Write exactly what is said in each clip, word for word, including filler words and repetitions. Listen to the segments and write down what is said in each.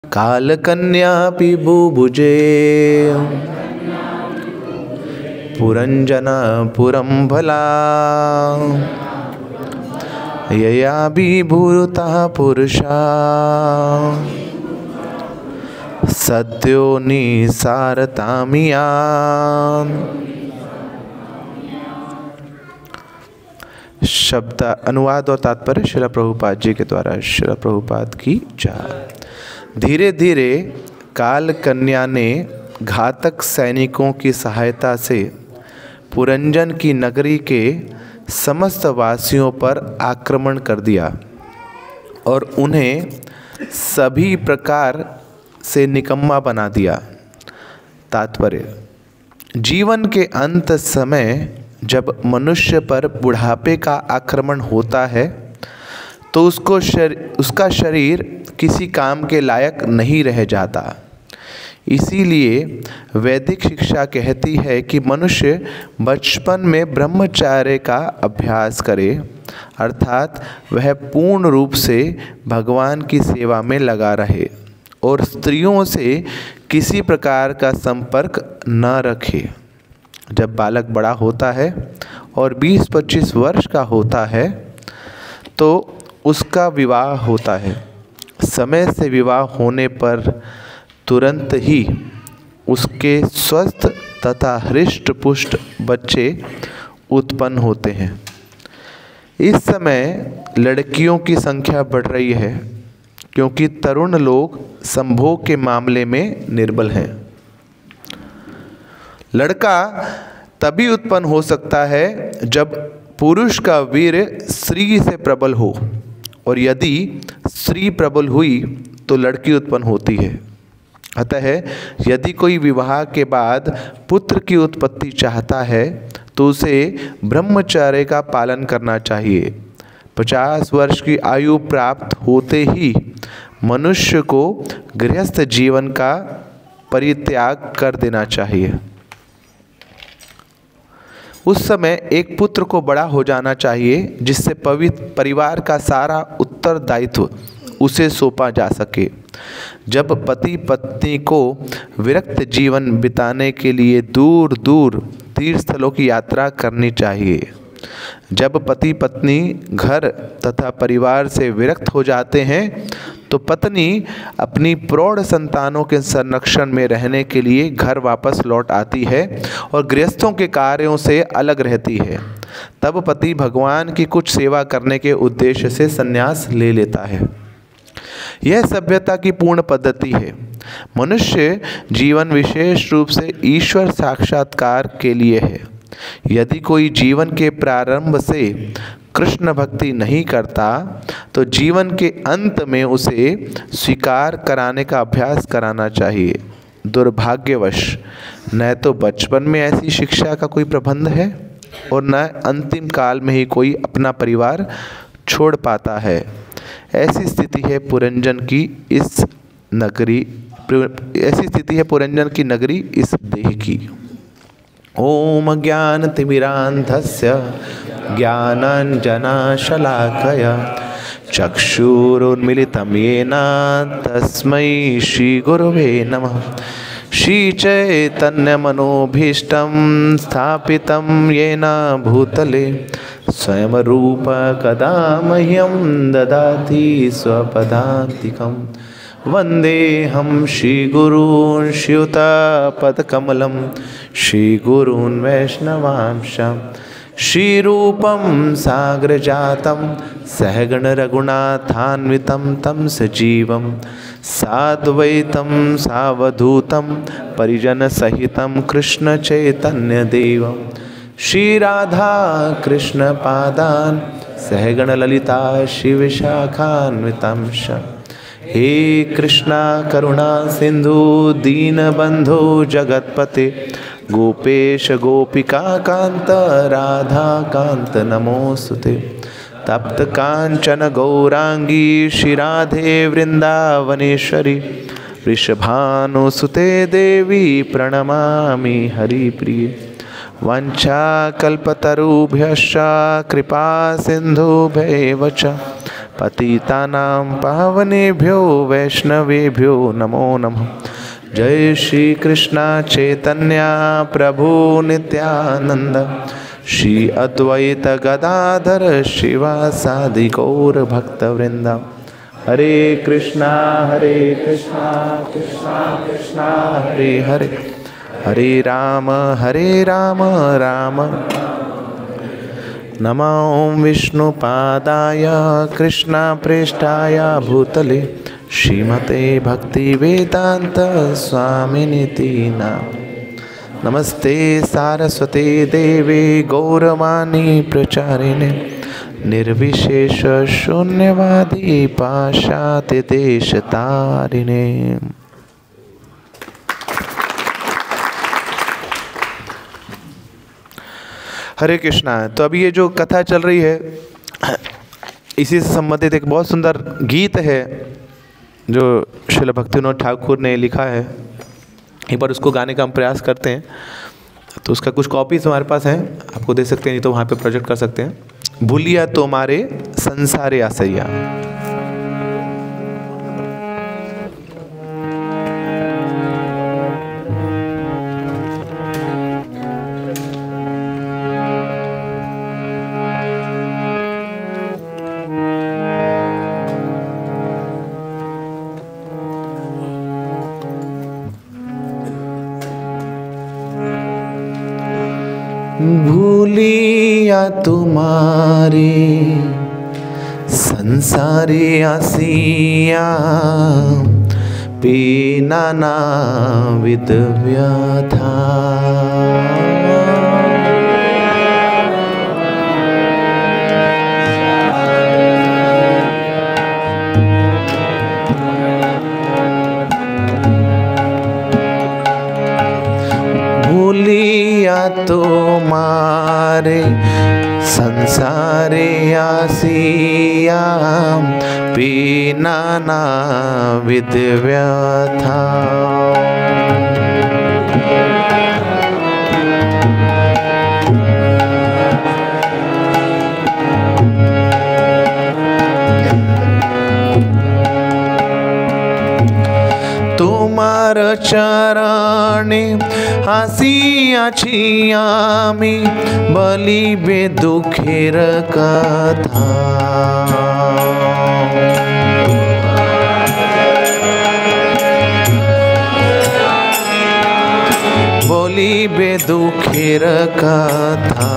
कालकन्यापि बुभुजे पुरञ्जनपुरं भला यया विभूतः पुरुषा सद्यो निसारतामिया। शब्द अनुवाद और तात्पर्य श्रील प्रभुपाद जी के द्वारा। श्रील प्रभुपाद की जय। धीरे धीरे काल कन्या ने घातक सैनिकों की सहायता से पुरंजन की नगरी के समस्त वासियों पर आक्रमण कर दिया और उन्हें सभी प्रकार से निकम्मा बना दिया। तात्पर्य: जीवन के अंत समय जब मनुष्य पर बुढ़ापे का आक्रमण होता है तो उसको शर, उसका शरीर किसी काम के लायक नहीं रह जाता। इसीलिए वैदिक शिक्षा कहती है कि मनुष्य बचपन में ब्रह्मचर्य का अभ्यास करे, अर्थात वह पूर्ण रूप से भगवान की सेवा में लगा रहे और स्त्रियों से किसी प्रकार का संपर्क न रखे। जब बालक बड़ा होता है और बीस पच्चीस वर्ष का होता है तो उसका विवाह होता है। समय से विवाह होने पर तुरंत ही उसके स्वस्थ तथा हृष्ट पुष्ट बच्चे उत्पन्न होते हैं। इस समय लड़कियों की संख्या बढ़ रही है क्योंकि तरुण लोग संभोग के मामले में निर्बल हैं। लड़का तभी उत्पन्न हो सकता है जब पुरुष का वीर स्त्री से प्रबल हो, और यदि स्त्री प्रबल हुई तो लड़की उत्पन्न होती है। अतः यदि कोई विवाह के बाद पुत्र की उत्पत्ति चाहता है तो उसे ब्रह्मचर्य का पालन करना चाहिए। पचास वर्ष की आयु प्राप्त होते ही मनुष्य को गृहस्थ जीवन का परित्याग कर देना चाहिए। उस समय एक पुत्र को बड़ा हो जाना चाहिए जिससे पवित्र परिवार का सारा उत्तरदायित्व उसे सौंपा जा सके। जब पति पत्नी को विरक्त जीवन बिताने के लिए दूर दूर तीर्थ स्थलों की यात्रा करनी चाहिए। जब पति पत्नी घर तथा परिवार से विरक्त हो जाते हैं तो पत्नी अपनी प्रौढ़ संतानों के संरक्षण में रहने के लिए घर वापस लौट आती है और गृहस्थों के कार्यों से अलग रहती है। तब पति भगवान की कुछ सेवा करने के उद्देश्य से संन्यास ले लेता है। यह सभ्यता की पूर्ण पद्धति है। मनुष्य जीवन विशेष रूप से ईश्वर साक्षात्कार के लिए है। यदि कोई जीवन के प्रारंभ से कृष्ण भक्ति नहीं करता तो जीवन के अंत में उसे स्वीकार कराने का अभ्यास कराना चाहिए। दुर्भाग्यवश न तो बचपन में ऐसी शिक्षा का कोई प्रबंध है और न अंतिम काल में ही कोई अपना परिवार छोड़ पाता है। ऐसी स्थिति है पुरंजन की इस नगरी ऐसी स्थिति है पुरंजन की नगरी इस देह की। ओम ज्ञानतिमिरान्धस्य ज्ञानाञ्जनशलाकया चक्षुरुन्मीलितं येन तस्मै श्रीगुरवे नमः। श्रीचैतन्यमनोभीष्टं स्थापितं येन भूतले स्वयं रूप कदा मह्यं ददाति स्वपदान्तिकं। वन्देऽहं श्रीगुरून् श्रीयुतपदकमलं श्रीगुरून् वैष्णवांश। श्रीरूपं साग्रजातं सहगण रघुनाथान्वितं तं सजीवं साद्वैतं सावधूतं परिजनसहितं कृष्णचैतन्यदेवं। श्रीराधा कृष्णपादान् सहगण ललिता श्रीविशाखान्वितं श। हे कृष्णा करुणा सिंधु दीनबंधु जगतपते गोपेश गोपिका कांत राधा कांत नमोस्तुते। तप्त कांचन गौरांगी श्री राधे वृंदावनेश्वरी वृषभानुसुते देवी प्रणमामि हरिप्रिये। वंशाकल्पतरुभ्यश्च कृपा सिंधुभ्यैव च पतितानां पावनेभ्यो वैष्णवेभ्यो नमो नमः। जय श्री कृष्ण चैतन्य प्रभु नित्यानंद, श्री अद्वैत गदाधर शिवासादि गौर भक्तवृंद। हरे कृष्णा हरे कृष्णा कृष्णा कृष्णा हरे हरे, हरे राम हरे राम राम। नमो विष्णुपादाय कृष्णा प्रेष्ठाय भूतले, श्रीमते भक्ति वेदांत स्वामिनिति नाम। नमस्ते सारस्वते देवे गौरवाणी प्रचारिणे, निर्विशेष शून्यवादी पाशाति देशतारिणे। हरे कृष्णा। तो अभी ये जो कथा चल रही है, इसी से संबंधित एक बहुत सुंदर गीत है जो श्रील भक्तिविनोद ठाकुर ने लिखा है। एक बार उसको गाने का हम प्रयास करते हैं। तो उसका कुछ कॉपीज हमारे पास हैं, आपको दे सकते हैं, नहीं तो वहाँ पे प्रोजेक्ट कर सकते हैं। भूलिया तुम्हारे संसारे आसैया। भूलिया तुम्हारे संसारे आसिया, पीना ना विद व्यथा। भूलिया तुम्हारे संसारे आसिया, पीना ना विद व्यथा। तुम्हार चरणे हासिया छियामी, बलिबे दुखेर कथा। बलिबे दुखेर कथा।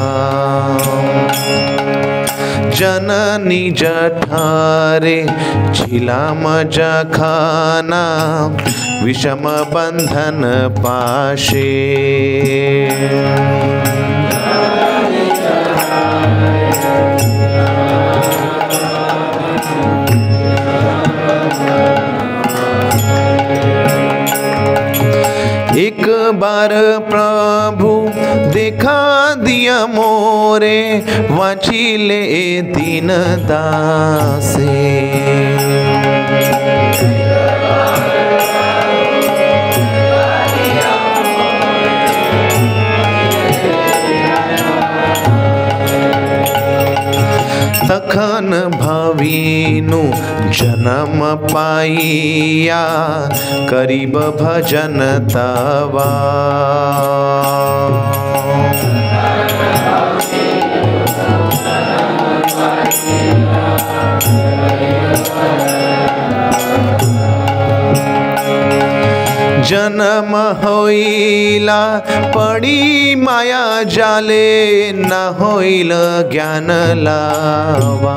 जननी जठारे छिलाम जखाना, विषम बंधन पाशे। एक बार प्रभु देखा दिया मोरे, वाचिले दीन दासे। तखन भवीनु जन्म पाइया, करीब भजन तवा। जन्म होइला पड़ी माया जाले, न होइल ज्ञान लावा।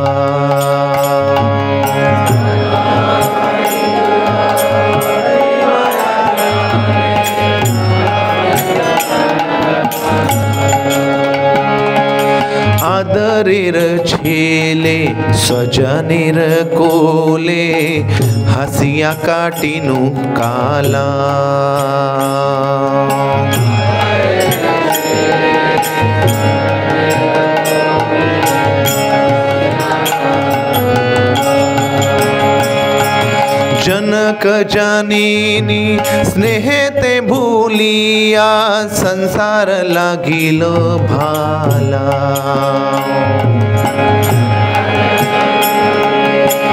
आदरेर छेले स्वजनेर कोले, हासिया काटिनु काला। जनक जानिनी स्नेहते भूलिया, संसार लागिलो भाला।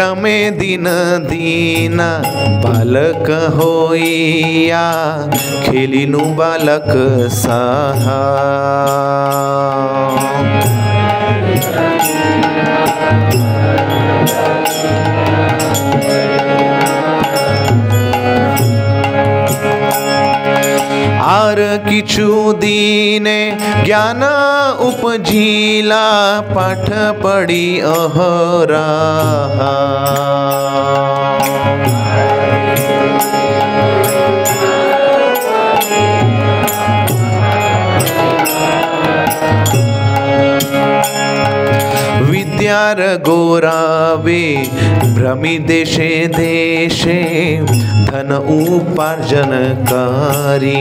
रमे दिन दीना बालक होइया खेलिनु बालक सहा। आर किछु दीने ज्ञान उपजिला पाठ पढ़ी अहरहा। विद्यार गौरावे भ्रमि देशे देशे धन उपार्जनकारी।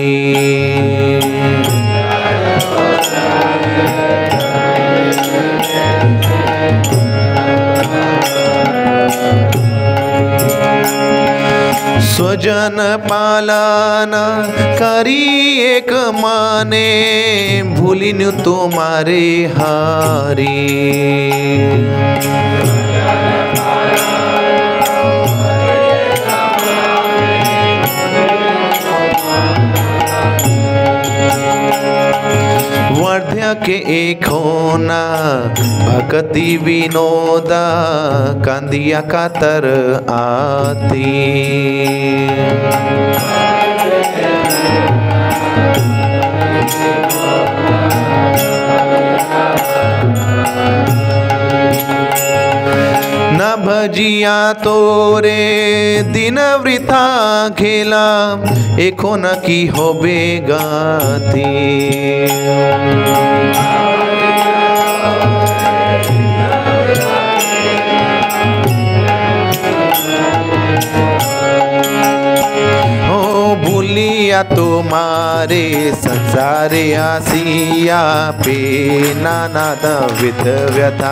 स्वजन पालन करी एक माने भूलिनु तुम्हारे हारी। वर्ध्य के एक होना भक्ति विनोदा कांदिया कातर आती। न भजिया तोरे दिन वृथा खेला एको न की होबे गाती। भूलिया तुम्हारे संसारे आसिया पे नाना विध व्यथा।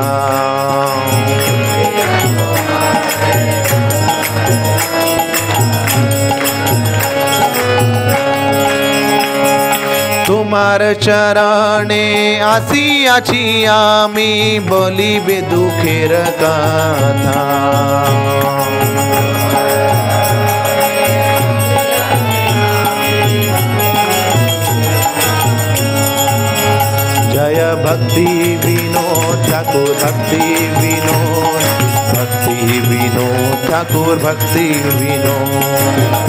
तुम्हार चरणे आसिया छियामी बोली बे दुखेर कथा। जय भक्ति विनोद ठाकुर भक्ति विनोद भक्ति विनोद ठाकुर भक्ति विनोद।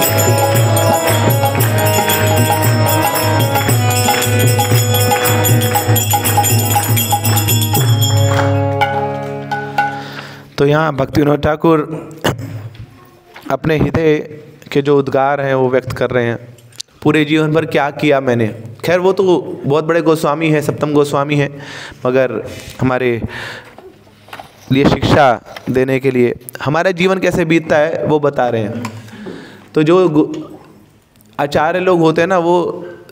तो यहाँ भक्ति विनोद ठाकुर अपने हृदय के जो उद्गार हैं वो व्यक्त कर रहे हैं। पूरे जीवन भर क्या किया मैंने। खैर वो तो बहुत बड़े गोस्वामी हैं, सप्तम गोस्वामी हैं, मगर हमारे लिए शिक्षा देने के लिए हमारा जीवन कैसे बीतता है वो बता रहे हैं। तो जो आचार्य लोग होते हैं ना, वो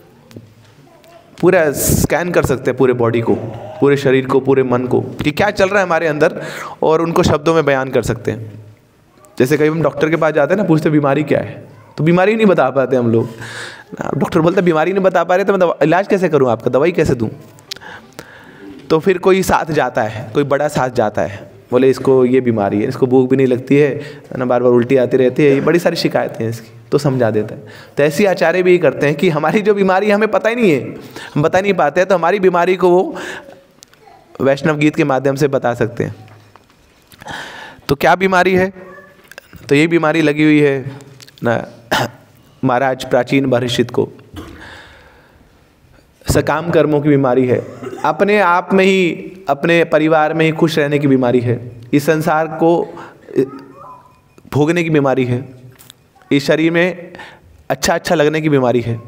पूरा स्कैन कर सकते हैं पूरे बॉडी को, पूरे शरीर को, पूरे मन को कि क्या चल रहा है हमारे अंदर, और उनको शब्दों में बयान कर सकते हैं। जैसे कभी हम डॉक्टर के पास जाते हैं ना, पूछते बीमारी क्या है, तो बीमारी नहीं बता पाते हम लोग। डॉक्टर बोलता बीमारी नहीं बता पा रहे तो मैं दवा इलाज कैसे करूँ, आपका दवाई कैसे दूँ। तो फिर कोई साथ जाता है, कोई बड़ा साथ जाता है, बोले इसको ये बीमारी है, इसको भूख भी नहीं लगती है ना, बार बार उल्टी आती रहती है, ये बड़ी सारी शिकायतें हैं इसकी, तो समझा देता है। तो ऐसी आचार्य भी करते हैं कि हमारी जो बीमारी हमें पता ही नहीं है, हम बता नहीं पाते हैं, तो हमारी बीमारी को वो वैष्णव गीत के माध्यम से बता सकते हैं। तो क्या बीमारी है, तो ये बीमारी लगी हुई है ना महाराज प्राचीन परीक्षित को, सकाम कर्मों की बीमारी है, अपने आप में ही अपने परिवार में ही खुश रहने की बीमारी है, इस संसार को भोगने की बीमारी है, इस शरीर में अच्छा अच्छा लगने की बीमारी है।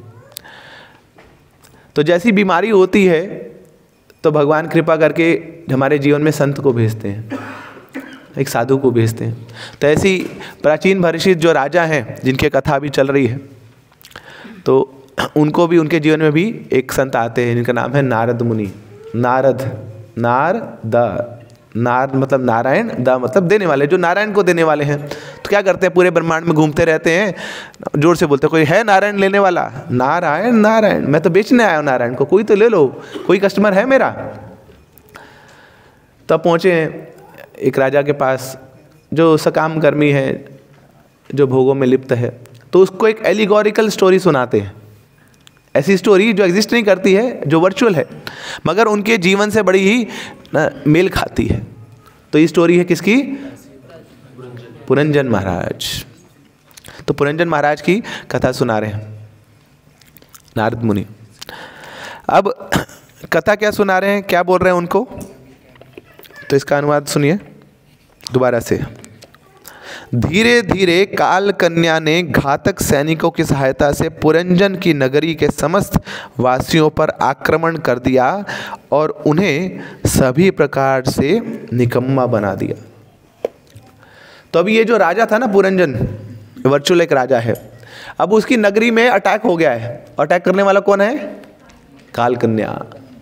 तो जैसी बीमारी होती है तो भगवान कृपा करके हमारे जीवन में संत को भेजते हैं, एक साधु को भेजते हैं। तो ऐसी प्राचीन परीक्षित जो राजा हैं, जिनकी कथा अभी चल रही है, तो उनको भी उनके जीवन में भी एक संत आते हैं जिनका नाम है नारद मुनि। नारद, नार द नार मतलब नारायण, द मतलब देने वाले, जो नारायण को देने वाले हैं। तो क्या करते हैं, पूरे ब्रह्मांड में घूमते रहते हैं, जोर से बोलते हैं कोई है नारायण लेने वाला, नारायण नारायण, मैं तो बेचने आया हूँ नारायण को, कोई तो ले लो, कोई कस्टमर है मेरा। तब पहुँचे एक राजा के पास जो सकाम कर्मी है, जो भोगों में लिप्त है, तो उसको एक एलिगोरिकल स्टोरी सुनाते हैं। ऐसी स्टोरी जो एग्जिस्ट नहीं करती है, जो वर्चुअल है, मगर उनके जीवन से बड़ी ही ना मेल खाती है। तो ये स्टोरी है किसकी? पुरंजन महाराज। तो पुरंजन महाराज की कथा सुना रहे हैं नारद मुनि। अब कथा क्या सुना रहे हैं, क्या बोल रहे हैं उनको, तो इसका अनुवाद सुनिए दोबारा से। धीरे धीरे काल कन्या ने घातक सैनिकों की सहायता से पुरंजन की नगरी के समस्त वासियों पर आक्रमण कर दिया और उन्हें सभी प्रकार से निकम्मा बना दिया। तो अभी ये जो राजा था ना पुरंजन, वर्चुअल एक राजा है, अब उसकी नगरी में अटैक हो गया है। अटैक करने वाला कौन है? काल कन्या।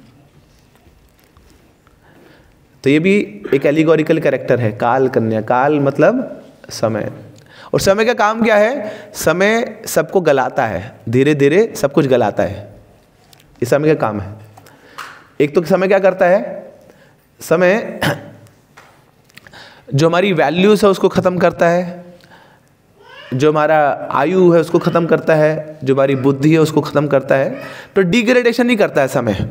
तो ये भी एक एलिगोरिकल कैरेक्टर है, काल कन्या। काल मतलब समय, और समय का काम क्या है? समय सबको गलाता है, धीरे धीरे सब कुछ गलाता है, ये समय का काम है। एक तो समय क्या करता है? समय जो हमारी वैल्यूज है उसको ख़त्म करता है, जो हमारा आयु है उसको ख़त्म करता है, जो हमारी बुद्धि है उसको ख़त्म करता है। तो डिग्रेडेशन नहीं करता है समय।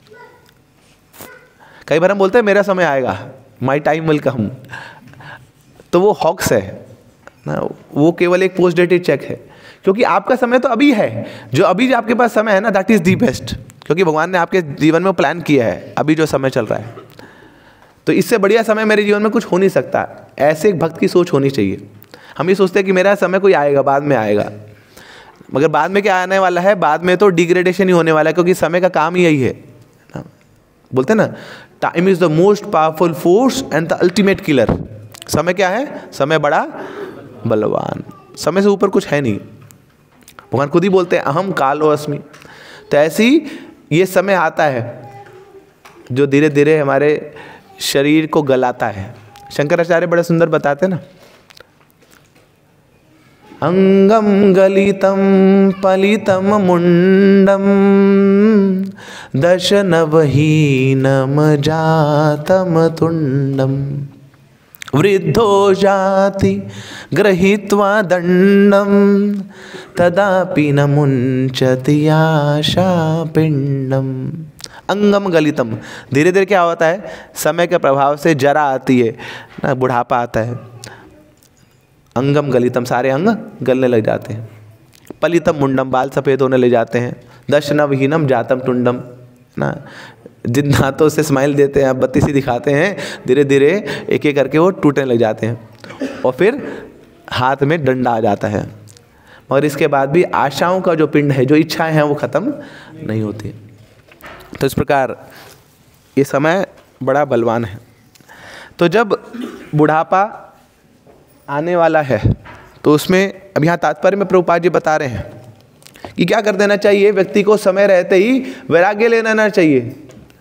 कई बार हम बोलते हैं मेरा समय आएगा, माई टाइम विल कम, तो वो हॉक्स है ना, वो केवल एक पोस्ट डेटेड चेक है। क्योंकि आपका समय तो अभी है, जो अभी जो आपके पास समय है ना, दैट इज़ दी बेस्ट। क्योंकि भगवान ने आपके जीवन में प्लान किया है अभी जो समय चल रहा है, तो इससे बढ़िया समय मेरे जीवन में कुछ हो नहीं सकता। ऐसे एक भक्त की सोच होनी चाहिए। हम ये सोचते हैं कि मेरा समय कोई आएगा, बाद में आएगा, मगर बाद में क्या आने वाला है? बाद में तो डिग्रेडेशन ही होने वाला है, क्योंकि समय का काम ही यही है। बोलते हैं ना, time is the most powerful force and the ultimate killer. समय क्या है? समय बड़ा बलवान, समय से ऊपर कुछ है नहीं। भगवान खुद ही बोलते हैं अहम कालो अस्मि। तो ऐसी ये समय आता है जो धीरे धीरे हमारे शरीर को गलाता है। शंकराचार्य बड़े सुंदर बताते हैं ना, अंगम गलितम पलितम मुंडम दश नवहीनम जातम तुंडम वृद्धो जाति गृहीत्वा दंडम तदापि न मुंचति आशा पिंडम। अंगम गलितम, धीरे धीरे क्या होता है? समय के प्रभाव से जरा आती है ना, बुढ़ापा आता है। अंगम गलितम, सारे अंग गलने लग जाते हैं। पलितम मुंडम, बाल सफ़ेद होने लग जाते हैं। दश नवहीनम जातम टुंडम ना, जिन दांतों से स्माइल देते हैं, आप बत्ती सी दिखाते हैं, धीरे धीरे एक एक करके वो टूटने लग जाते हैं और फिर हाथ में डंडा आ जाता है। मगर इसके बाद भी आशाओं का जो पिंड है, जो इच्छाएं हैं, वो ख़त्म नहीं होती। तो इस प्रकार ये समय बड़ा बलवान है। तो जब बुढ़ापा आने वाला है तो उसमें अब यहाँ तात्पर्य में प्रभुपाद जी बता रहे हैं कि क्या कर देना चाहिए? व्यक्ति को समय रहते ही वैराग्य ले लेना चाहिए।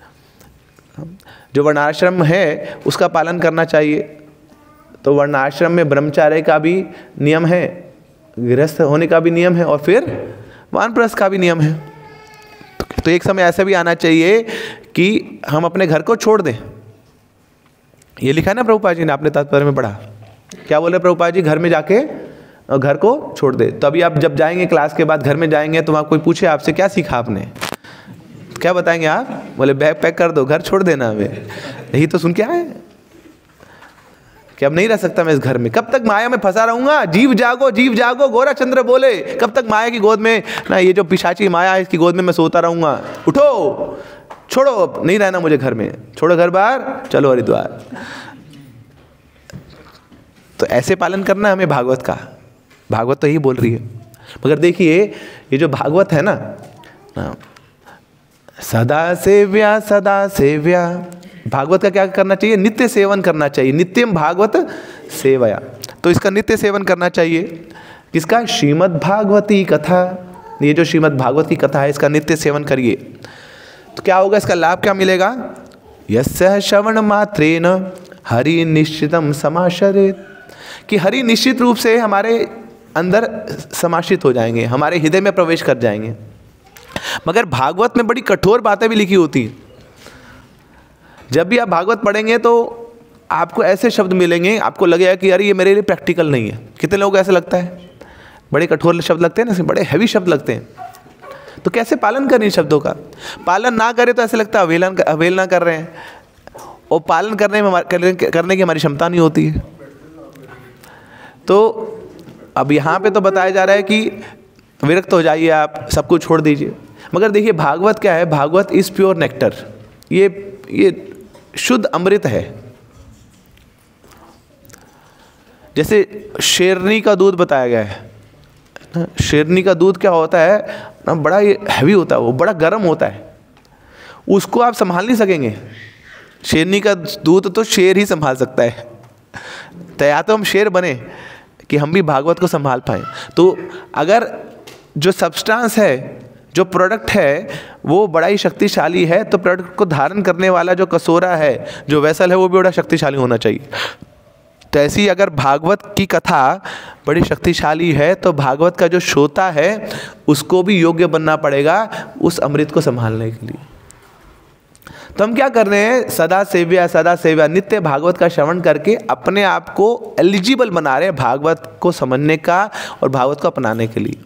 जो वर्णाश्रम है उसका पालन करना चाहिए। तो वर्णाश्रम में ब्रह्मचार्य का भी नियम है, गृहस्थ होने का भी नियम है, और फिर वानप्रस्थ का भी नियम है। तो एक समय ऐसा भी आना चाहिए कि हम अपने घर को छोड़ दें। ये लिखा है ना प्रभुपाद जी ने, आपने तात्पर्य में पढ़ा। क्या बोले प्रभुपाद जी? घर में जाके घर को छोड़ दे। तो अभी आप जब जाएंगे क्लास के बाद घर में जाएंगे तो वहाँ कोई पूछे आपसे क्या सीखा आपने, क्या बताएंगे आप? बोले बैग पैक कर दो, घर छोड़ देना हमें। यही तो सुन के आए कि अब नहीं रह सकता मैं इस घर में, कब तक माया में फंसा रहूंगा? जीव जागो, जीव जागो, गोरा चंद्र बोले, कब तक माया की गोद में ना, ये जो पिशाची माया है इसकी गोद में मैं सोता रहूंगा? उठो, छोड़ो, नहीं रहना मुझे घर में, छोड़ो घर बाहर, चलो हरिद्वार। तो ऐसे पालन करना है हमें भागवत का। भागवत तो यही बोल रही है। मगर देखिए ये जो भागवत है ना, ना सदा सेव्या सदा सेव्या, भागवत का क्या करना चाहिए? नित्य सेवन करना चाहिए। नित्यम भागवत सेवया, तो इसका नित्य सेवन करना चाहिए। किसका? श्रीमद् भागवती कथा। ये जो श्रीमद् भागवत की कथा है इसका नित्य सेवन करिए। तो क्या होगा? इसका लाभ क्या मिलेगा? यस्य श्रवण मात्रेण हरि निश्चितम समाशरेत, कि हरि निश्चित रूप से हमारे अंदर समाशित हो जाएंगे, हमारे हृदय में प्रवेश कर जाएंगे। मगर भागवत में बड़ी कठोर बातें भी लिखी होती हैं। जब भी आप भागवत पढ़ेंगे तो आपको ऐसे शब्द मिलेंगे, आपको लगेगा कि अरे ये मेरे लिए प्रैक्टिकल नहीं है। कितने लोगों को ऐसा लगता है? बड़े कठोर शब्द लगते हैं ना, बड़े हैवी शब्द लगते हैं, तो कैसे पालन करें इन शब्दों का? पालन ना करें तो ऐसे लगता है अवहेलन अवहेलना कर रहे हैं, और पालन करने में करने की हमारी क्षमता नहीं होती है। तो अब यहाँ पे तो बताया जा रहा है कि विरक्त हो जाइए, आप सब कुछ छोड़ दीजिए। मगर देखिए भागवत क्या है? भागवत इज प्योर नेक्टर, ये ये शुद्ध अमृत है। जैसे शेरनी का दूध बताया गया है, शेरनी का दूध क्या होता है ना, बड़ा ही हैवी होता है, वो बड़ा गर्म होता है, उसको आप संभाल नहीं सकेंगे। शेरनी का दूध तो शेर ही संभाल सकता है। तो या तो हम शेर बने कि हम भी भागवत को संभाल पाएँ। तो अगर जो सब्सटेंस है, जो प्रोडक्ट है, वो बड़ा ही शक्तिशाली है, तो प्रोडक्ट को धारण करने वाला जो कटोरा है, जो वेसल है, वो भी बड़ा शक्तिशाली होना चाहिए। तो ऐसी अगर भागवत की कथा बड़ी शक्तिशाली है, तो भागवत का जो श्रोता है उसको भी योग्य बनना पड़ेगा उस अमृत को संभालने के लिए। तो हम क्या कर रहे हैं? सदा सेव्या सदा सेव्या, नित्य भागवत का श्रवण करके अपने आप को एलिजिबल बना रहे हैं भागवत को समझने का और भागवत को अपनाने के लिए।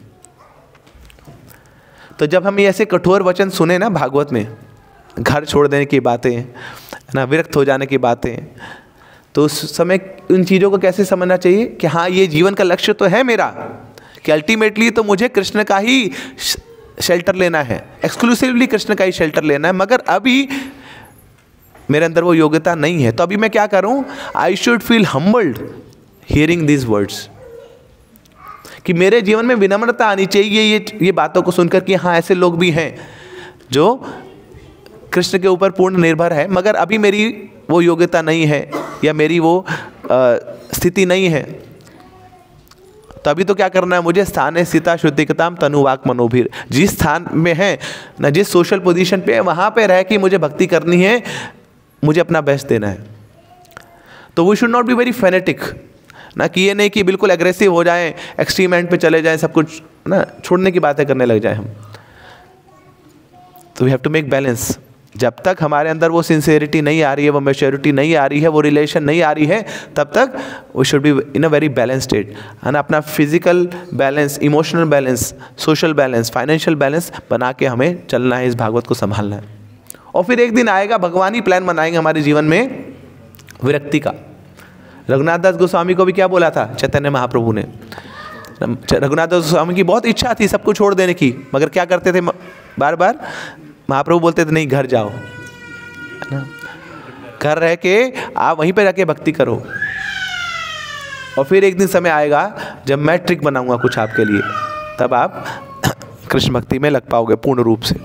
तो जब हम ये ऐसे कठोर वचन सुने ना भागवत में, घर छोड़ देने की बातें ना, विरक्त हो जाने की बातें, तो उस समय उन चीज़ों को कैसे समझना चाहिए कि हाँ ये जीवन का लक्ष्य तो है मेरा, कि अल्टीमेटली तो मुझे कृष्ण का ही शेल्टर लेना है, एक्सक्लूसिवली कृष्ण का ही शेल्टर लेना है, मगर अभी मेरे अंदर वो योग्यता नहीं है। तो अभी मैं क्या करूं? I should feel humbled hearing this words, कि मेरे जीवन में विनम्रता आनी चाहिए ये ये बातों को सुनकर कि हाँ ऐसे लोग भी हैं जो कृष्ण के ऊपर पूर्ण निर्भर है, मगर अभी मेरी वो योग्यता नहीं है या मेरी वो स्थिति नहीं है। तो अभी तो क्या करना है मुझे? स्थाने स्थिता शुद्धिकताम तनुवाक मनोभीर, जिस स्थान में है ना, जिस सोशल पोजीशन पे है, वहाँ पे रह के मुझे भक्ति करनी है, मुझे अपना बेस्ट देना है। तो we should not be very fanatic ना, कि ये नहीं कि बिल्कुल एग्रेसिव हो जाएं, एक्सट्रीम एंड पे चले जाएं, सब कुछ ना छोड़ने की बातें करने लग जाएं हम। तो we have to make balance. जब तक हमारे अंदर वो सिंसियरिटी नहीं आ रही है, वो मैच्योरिटी नहीं आ रही है, वो रिलेशन नहीं आ रही है, तब तक we should be in a very balance state, है ना। अपना physical balance, emotional balance, social balance, financial balance बना के हमें चलना है, इस भागवत को संभालना है। और फिर एक दिन आएगा, भगवान ही प्लान बनाएंगे हमारे जीवन में विरक्ति का। रघुनाथ दास गोस्वामी को भी क्या बोला था चैतन्य महाप्रभु ने? रघुनाथ दास गोस्वामी की बहुत इच्छा थी सब कुछ छोड़ देने की, मगर क्या करते थे? बार बार महाप्रभु बोलते थे नहीं, घर जाओ, है ना, घर रह के आप वहीं पे जाके भक्ति करो, और फिर एक दिन समय आएगा जब मैं ट्रिक बनाऊंगा कुछ आपके लिए, तब आप कृष्ण भक्ति में लग पाओगे पूर्ण रूप से।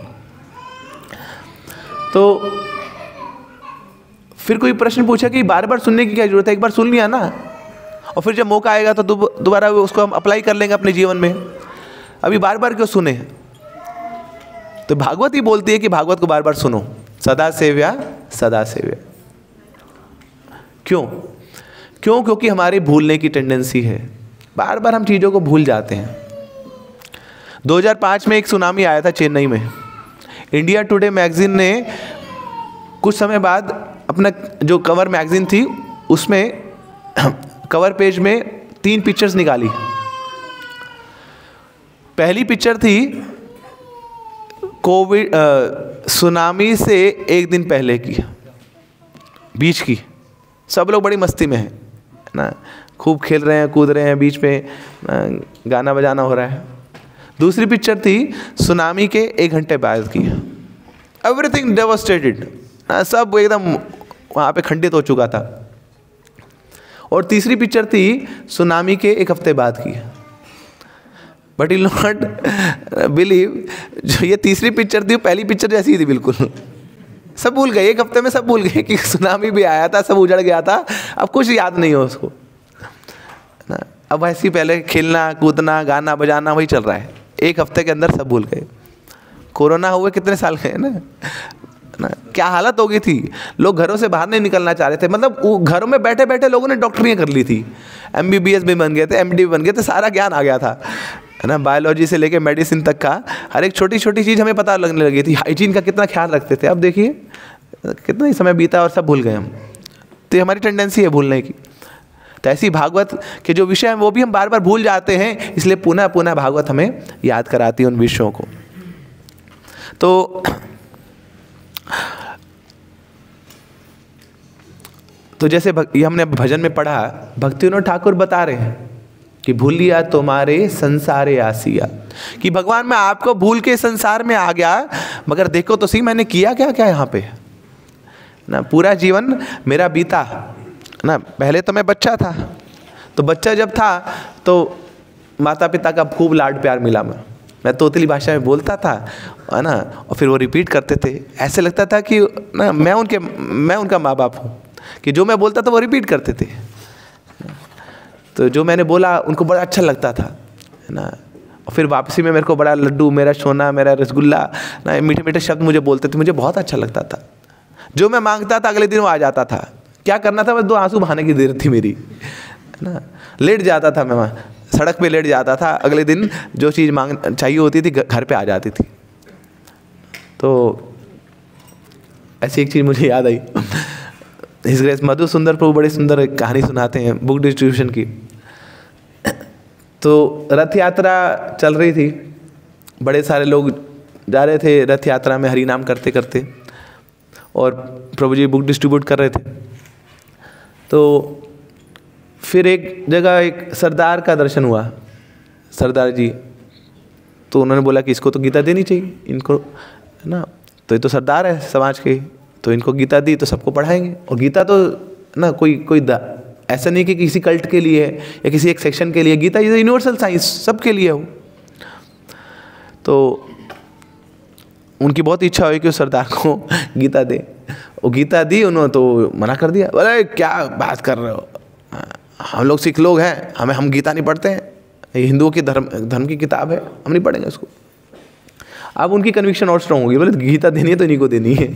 तो फिर कोई प्रश्न पूछा कि बार बार सुनने की क्या जरूरत है? एक बार सुन लिया ना, और फिर जब मौका आएगा तो दोबारा उसको हम अप्लाई कर लेंगे अपने जीवन में। अभी बार बार क्यों सुने? तो भागवत ही बोलती है कि भागवत को बार बार सुनो, सदा सेव्या सदा सेव्या। क्यों? क्यों? क्योंकि हमारी भूलने की टेंडेंसी है, बार बार हम चीज़ों को भूल जाते हैं। दो हज़ार पाँच में एक सुनामी आया था चेन्नई में। इंडिया टुडे मैगजीन ने कुछ समय बाद अपना जो कवर मैगजीन थी उसमें कवर पेज में तीन पिक्चर्स निकाली। पहली पिक्चर थी कोविड सुनामी से एक दिन पहले की, बीच की, सब लोग बड़ी मस्ती में हैं ना, खूब खेल रहे हैं, कूद रहे हैं, बीच में गाना बजाना हो रहा है। दूसरी पिक्चर थी सुनामी के एक घंटे बाद की, एवरीथिंग डेवास्टेटेड, सब एकदम वहाँ पे खंडित हो चुका था। और तीसरी पिक्चर थी सुनामी के एक हफ्ते बाद की। बट यू नॉट बिलीव, जो ये तीसरी पिक्चर थी पहली पिक्चर जैसी थी बिल्कुल। सब भूल गए, एक हफ्ते में सब भूल गए कि सुनामी भी आया था, सब उजड़ गया था, अब कुछ याद नहीं हो उसको ना। अब ऐसे ही पहले खेलना कूदना गाना बजाना वही चल रहा है, एक हफ्ते के अंदर सब भूल गए। कोरोना हुए कितने साल गए ना ना, क्या हालत हो गई थी, लोग घरों से बाहर नहीं निकलना चाह रहे थे। मतलब वो घरों में बैठे बैठे लोगों ने डॉक्टरियाँ कर ली थी, एम बी बी एस भी बन गए थे, एम डी भी बन गए थे, सारा ज्ञान आ गया था, है ना। बायोलॉजी से लेके मेडिसिन तक का हर एक छोटी छोटी चीज़ हमें पता लगने लगी थी। हाइजीन का कितना ख्याल रखते थे, अब देखिए कितना ही समय बीता और सब भूल गए हम। तो ये हमारी टेंडेंसी है भूलने की। तो ऐसी भागवत के जो विषय हैं वो भी हम बार बार भूल जाते हैं, इसलिए पुनः पुनः भागवत हमें याद कराती है उन विषयों को। तो तो जैसे ये हमने भजन में पढ़ा, भक्ति विनोद ठाकुर बता रहे हैं कि भूलिया तुम्हारे संसारे आसिया, कि भगवान मैं आपको भूल के संसार में आ गया, मगर देखो तो सही मैंने किया क्या क्या यहाँ पे ना। पूरा जीवन मेरा बीता ना, पहले तो मैं बच्चा था, तो बच्चा जब था तो माता पिता का खूब लाड प्यार मिला, मैं मैं तोतली भाषा में बोलता था है ना, और फिर वो रिपीट करते थे, ऐसे लगता था कि ना मैं उनके मैं उनका माँ बाप हूँ, कि जो मैं बोलता था वो रिपीट करते थे। तो जो मैंने बोला उनको बड़ा अच्छा लगता था है ना, और फिर वापसी में मेरे को बड़ा लड्डू, मेरा सोना, मेरा रसगुल्ला ना, मीठे मीठे शब्द मुझे बोलते थे, मुझे बहुत अच्छा लगता था। जो मैं मांगता था अगले दिन वो आ जाता था। क्या करना था, बस दो आंसू बहाने की देर थी मेरी है ना। लेट जाता था मैं वहाँ सड़क पे, लेट जाता था, अगले दिन जो चीज़ मांग चाहिए होती थी घर पे आ जाती थी। तो ऐसी एक चीज़ मुझे याद आई, हिज ग्रेस मधु सुंदर प्रभु बड़ी सुंदर एक कहानी सुनाते हैं बुक डिस्ट्रीब्यूशन की। तो रथ यात्रा चल रही थी, बड़े सारे लोग जा रहे थे रथ यात्रा में हरि नाम करते करते, और प्रभु जी बुक डिस्ट्रीब्यूट कर रहे थे। तो फिर एक जगह एक सरदार का दर्शन हुआ, सरदार जी। तो उन्होंने बोला कि इसको तो गीता देनी चाहिए इनको है ना, तो ये तो सरदार है समाज के, तो इनको गीता दी तो सबको पढ़ाएंगे। और गीता तो ना कोई कोई ऐसा नहीं कि किसी कल्ट के लिए है या किसी एक सेक्शन के लिए, गीता इज यूनिवर्सल साइंस, सबके लिए हो। तो उनकी बहुत इच्छा हुई कि उस सरदार को गीता दे। वो गीता दी, उन्होंने तो मना कर दिया, बोले क्या बात कर रहे हो, हम लोग सिख लोग हैं, हमें हम गीता नहीं पढ़ते हैं, ये हिंदुओं की धर्म धर्म की किताब है, हम नहीं पढ़ेंगे उसको। अब उनकी कन्विक्शन और स्ट्रॉन्ग होगी, बोले गीता देनी है तो इन्हीं को देनी है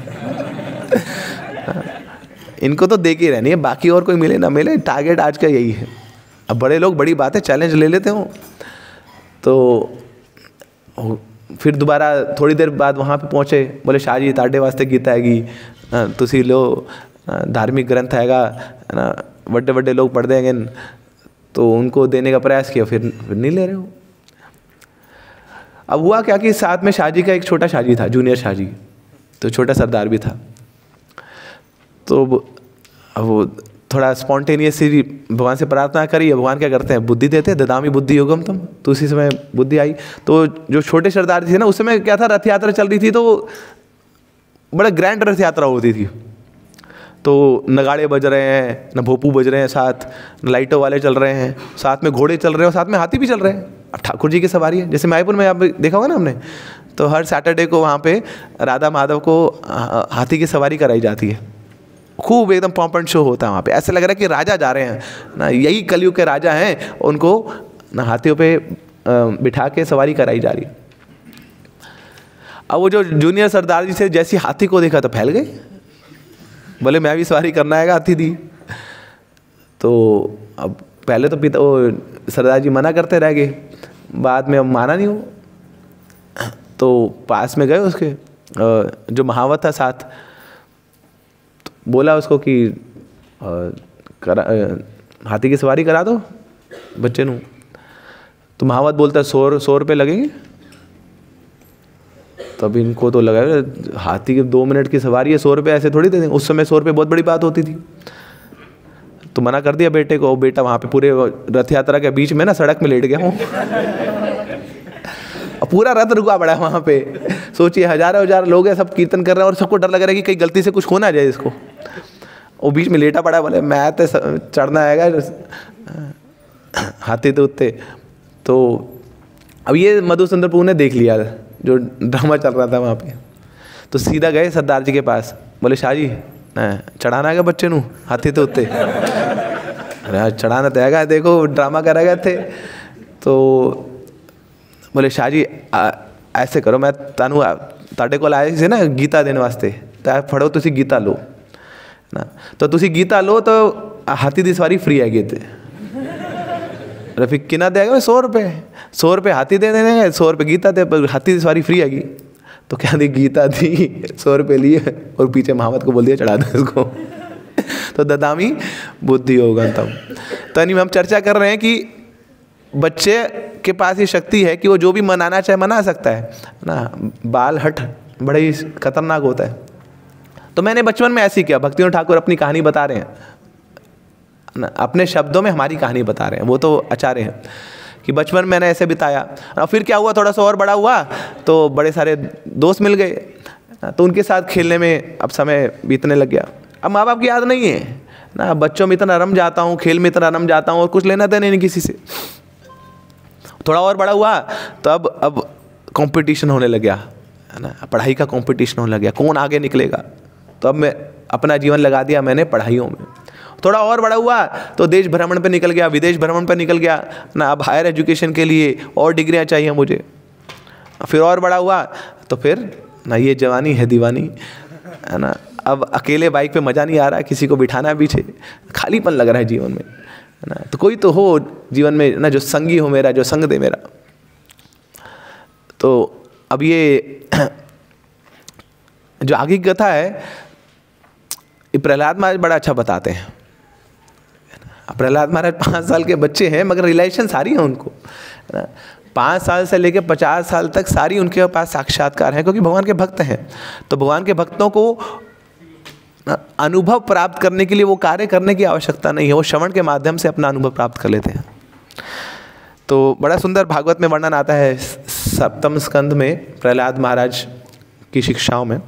इनको तो दे के रहनी है, बाकी और कोई मिले ना मिले, टारगेट आज का यही है। अब बड़े लोग बड़ी बातें चैलेंज ले लेते हो। तो फिर दोबारा थोड़ी देर बाद वहाँ पे पहुँचे, बोले शाह जी ताड़े वास्ते गीता हैगी, तुसी लो, धार्मिक ग्रंथ हैगा है ना, बड़े बड़े लोग पढ़ देंगे। तो उनको देने का प्रयास किया, फिर फिर नहीं ले रहे हो। अब हुआ क्या कि साथ में शाह जी का एक छोटा शाह जी था, जूनियर शाह जी, तो छोटा सरदार भी था। तो वो थोड़ा स्पॉन्टेनियसली भगवान से प्रार्थना करी, भगवान क्या करते हैं, बुद्धि देते, ददामी बुद्धि योगम तुम, तो उसी समय बुद्धि आई। तो जो छोटे सरदार थे ना, उस समय क्या था, रथ यात्रा चल रही थी, तो बड़ा ग्रैंड रथ यात्रा होती थी। तो नगाड़े बज रहे हैं, न भोपू बज रहे हैं, साथ न लाइटों वाले चल रहे हैं, साथ में घोड़े चल रहे हैं और साथ में हाथी भी चल रहे हैं। अब ठाकुर जी की सवारी है, जैसे मायापुर में आप देखा होगा ना हमने, तो हर सैटरडे को वहाँ पे राधा माधव को हाथी की सवारी कराई जाती है, खूब एकदम पॉम्प एंड शो होता है वहाँ पे। ऐसा लग रहा है कि राजा जा रहे हैं ना, यही कलयुग के राजा हैं, उनको ना हाथियों पे बिठा के सवारी कराई जा रही है। अब वो जो जूनियर सरदार जी से जैसी हाथी को देखा तो फैल गए, बोले मैं भी सवारी करना है, हाथी दी। तो अब पहले तो पिता वो सरदार जी मना करते रह गए, बाद में अब माना नहीं हो। तो पास में गए उसके जो महावत था साथ, तो बोला उसको कि करा हाथी की सवारी करा दो बच्चे नू। तो महावत बोलता है सौ सौ रुपये लगेंगे। तब इनको तो लगा हाथी के दो मिनट की सवारी है, सौ रुपये ऐसे थोड़ी दे देंगे। उस समय सौ रुपये बहुत बड़ी बात होती थी। तो मना कर दिया बेटे को। बेटा वहाँ पे पूरे रथ यात्रा के बीच में ना सड़क में लेट गया हूँ और पूरा रथ रुका पड़ा है वहाँ पे। सोचिए हजारों हजार लोग हैं, सब कीर्तन कर रहे हैं और सबको डर लग रहा है कि कहीं गलती से कुछ हो ना जाए इसको। वो बीच में लेटा पड़ा है, बोले मैं तो चढ़ना आएगा हाथी तो उत्ते। तो अब ये मधु सुंदर प्रभु ने देख लिया जो ड्रामा चल रहा था वहाँ पे। तो सीधा गए सरदार जी के पास, बोले शाह जी चढ़ाना है बच्चे नू हाथी तो उत्ते। अरे चढ़ाना तो है, देखो ड्रामा करा गए थे। तो बोले शाह जी आ, ऐसे करो, मैं तानू ताड़े को आए से ना गीता देने वास्ते, तो फड़ो तुसी गीता लो ना, तो तुसी गीता लो तो हाथी दी सवारी फ्री है गीते। रफीक किना देगा, सौ रुपये सौ रुपये हाथी दे देने, सौ रुपये गीता दे, हाथी की सवारी फ्री आएगी। तो क्या दी, गीता दी, सौ रुपये लिए और पीछे महावत को बोल दिया चढ़ा दो इसको। तो ददामी बुद्धि होगा तब। तो यानी हम चर्चा कर रहे हैं कि बच्चे के पास ये शक्ति है कि वो जो भी मनाना चाहे मना सकता है ना। बाल हट बड़ा ही खतरनाक होता है। तो मैंने बचपन में ऐसे ही किया। भक्तिविनोद ठाकुर अपनी कहानी बता रहे हैं ना, अपने शब्दों में हमारी कहानी बता रहे हैं, वो तो आचार्य हैं कि बचपन में मैंने ऐसे बिताया। और फिर क्या हुआ, थोड़ा सा और बड़ा हुआ तो बड़े सारे दोस्त मिल गए, तो उनके साथ खेलने में अब समय बीतने लग गया। अब माँ बाप की याद नहीं है ना, बच्चों में इतना रम जाता हूँ, खेल में इतना रम जाता हूँ और कुछ लेना देना नहीं किसी से। थोड़ा और बड़ा हुआ तो अब अब कंपटीशन होने लग गया है ना, पढ़ाई का कंपटीशन होने लग गया, कौन आगे निकलेगा। तो अब मैं अपना जीवन लगा दिया मैंने पढ़ाइयों में। थोड़ा और बड़ा हुआ तो देश भ्रमण पे निकल गया, विदेश भ्रमण पे निकल गया ना, अब हायर एजुकेशन के लिए और डिग्रियां चाहिए मुझे। फिर और बड़ा हुआ तो फिर ना ये जवानी है दीवानी है ना, अब अकेले बाइक पे मज़ा नहीं आ रहा, किसी को बिठाना पीछे, खालीपन लग रहा है जीवन में है ना। तो कोई तो हो जीवन में ना जो संगी हो मेरा, जो संग दे मेरा। तो अब ये जो आगे की कथा है ये प्रहलाद महाराज बड़ा अच्छा बताते हैं। प्रहलाद महाराज पाँच साल के बच्चे हैं मगर रिलेशन सारी है उनको है ना। पाँच साल से लेकर पचास साल तक सारी उनके पास साक्षात्कार हैं, क्योंकि भगवान के भक्त हैं। तो भगवान के भक्तों को अनुभव प्राप्त करने के लिए वो कार्य करने की आवश्यकता नहीं है, वो श्रवण के माध्यम से अपना अनुभव प्राप्त कर लेते हैं। तो बड़ा सुंदर भागवत में वर्णन आता है सप्तम स्कंद में प्रहलाद महाराज की शिक्षाओं में।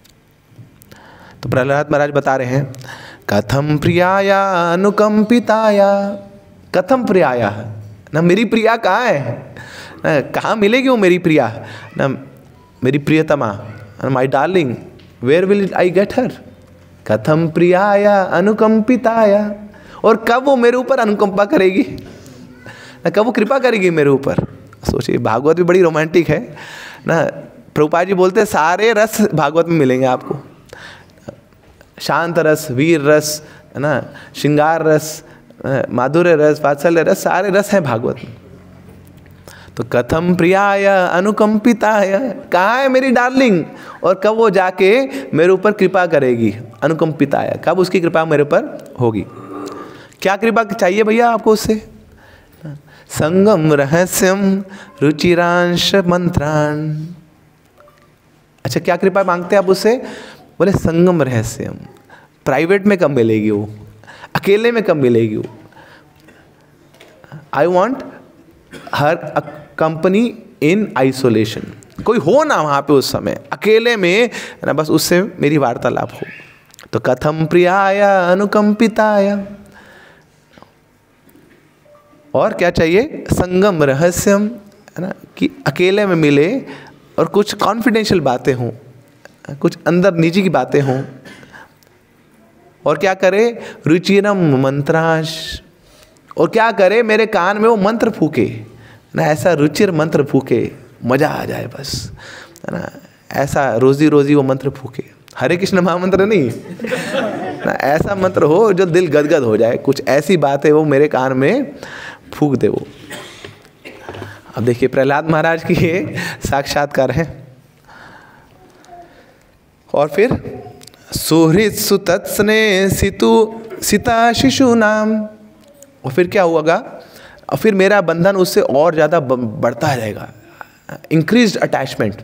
तो प्रहलाद महाराज बता रहे हैं, कथम प्रियाया अनुकंपिताया, कथम प्रियाया ना, मेरी प्रिया कहाँ है ना, कहाँ मिलेगी वो मेरी प्रिया ना, मेरी प्रियतमा, my darling, where will I get her. कथम प्रियाया अनुकंपिताया, और कब वो मेरे ऊपर अनुकंपा करेगी ना, कब वो कृपा करेगी मेरे ऊपर। सोचिए भागवत भी बड़ी रोमांटिक है ना। प्रभुपाद जी बोलते हैं सारे रस भागवत में मिलेंगे आपको, शांत रस, वीर रस है ना, श्रृंगार रस, माधुर्य रस, वात्सल्य रस, सारे रस हैं भागवत में। तो कथम प्रियाय अनुकंपिताय, कहाँ है मेरी डार्लिंग, और कब वो जाके मेरे ऊपर कृपा करेगी। अनुकंपिताय, कब उसकी कृपा मेरे ऊपर होगी। क्या कृपा चाहिए भैया आपको उससे, संगम रहस्यम रुचिरांश मंत्रान। अच्छा क्या कृपा मांगते हैं आप उससे, बोले संगम रहस्यम, प्राइवेट में कब मिलेगी वो, अकेले में कब मिलेगी वो। I want her company in isolation, कोई हो ना वहाँ पे उस समय, अकेले में ना, बस उससे मेरी वार्तालाप हो। तो कथम प्रियाय अनुकंपिताय, और क्या चाहिए, संगम रहस्यम है ना, कि अकेले में मिले और कुछ कॉन्फिडेंशियल बातें हों, कुछ अंदर निजी की बातें हों। और क्या करे, रुचिरम मंत्रांश, और क्या करे, मेरे कान में वो मंत्र फूके ना, ऐसा रुचिर मंत्र फूके, मज़ा आ जाए बस है ना, ऐसा रोजी रोजी वो मंत्र फूके। हरे कृष्ण महामंत्र नहीं ना, ऐसा मंत्र हो जो दिल गदगद हो जाए, कुछ ऐसी बातें वो मेरे कान में फूक दे वो। अब देखिए प्रहलाद महाराज की ये साक्षात्कार है। और फिर सुहृद सुतत्स्ने सितु सीता शिशु नाम, और फिर क्या होगा, और फिर मेरा बंधन उससे और ज़्यादा बढ़ता रहेगा, इंक्रीज्ड अटैचमेंट।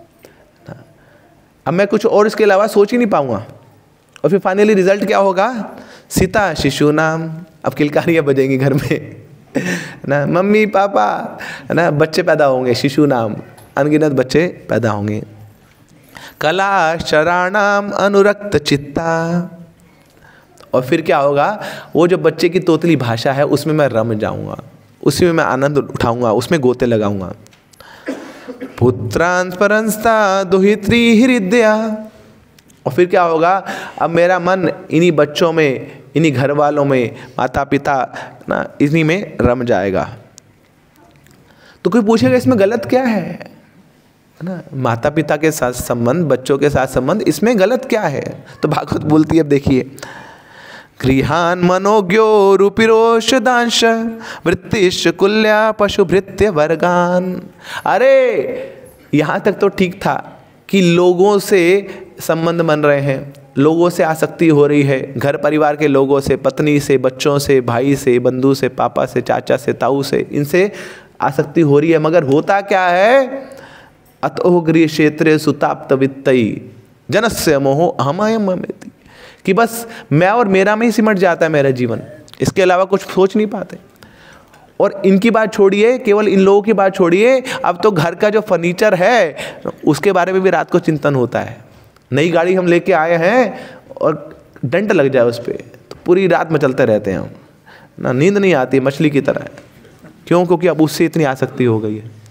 अब मैं कुछ और इसके अलावा सोच ही नहीं पाऊँगा। और फिर फाइनली रिजल्ट क्या होगा, सीता शिशु नाम, अब किलकारियाँ बजेंगी घर में ना, मम्मी पापा है ना, बच्चे पैदा होंगे, शिशु नाम, अनगिनत बच्चे पैदा होंगे। कला शराणाम अनुरक्त चित्ता, और फिर क्या होगा, वो जो बच्चे की तोतली भाषा है उसमें मैं रम जाऊंगा, उसी में मैं आनंद उठाऊंगा, उसमें गोते लगाऊंगा। पुत्रांश परंस्ता दुहित्री हृदया, और फिर क्या होगा, अब मेरा मन इन्हीं बच्चों में, इन्हीं घर वालों में, माता पिता ना, इन्हीं में रम जाएगा। तो कोई पूछेगा इसमें गलत क्या है ना, माता पिता के साथ संबंध, बच्चों के साथ संबंध, इसमें गलत क्या है। तो भागवत बोलती है, अब देखिए, गृहान मनोज्ञो रूपिरोष दांश वृत्तिश कुल्या पशु भृत्य वर्गान। अरे यहाँ तक तो ठीक था कि लोगों से संबंध बन रहे हैं, लोगों से आसक्ति हो रही है, घर परिवार के लोगों से, पत्नी से, बच्चों से, भाई से, बंधु से, पापा से, चाचा से, ताऊ से, इनसे आसक्ति हो रही है। मगर होता क्या है, अतो गृह क्षेत्रे सुताप्त वित्तई जनस्य मोहो अहमयम ममेति, कि बस मैं और मेरा में ही सिमट जाता है मेरा जीवन, इसके अलावा कुछ सोच नहीं पाते। और इनकी बात छोड़िए, केवल इन लोगों की बात छोड़िए, अब तो घर का जो फर्नीचर है उसके बारे में भी रात को चिंतन होता है। नई गाड़ी हम लेके आए हैं और डंट लग जाए उस पर तो पूरी रात मचलते रहते हैं हम ना, नींद नहीं आती, मछली की तरह। क्यों? क्योंकि अब उससे इतनी आसक्ति हो गई है।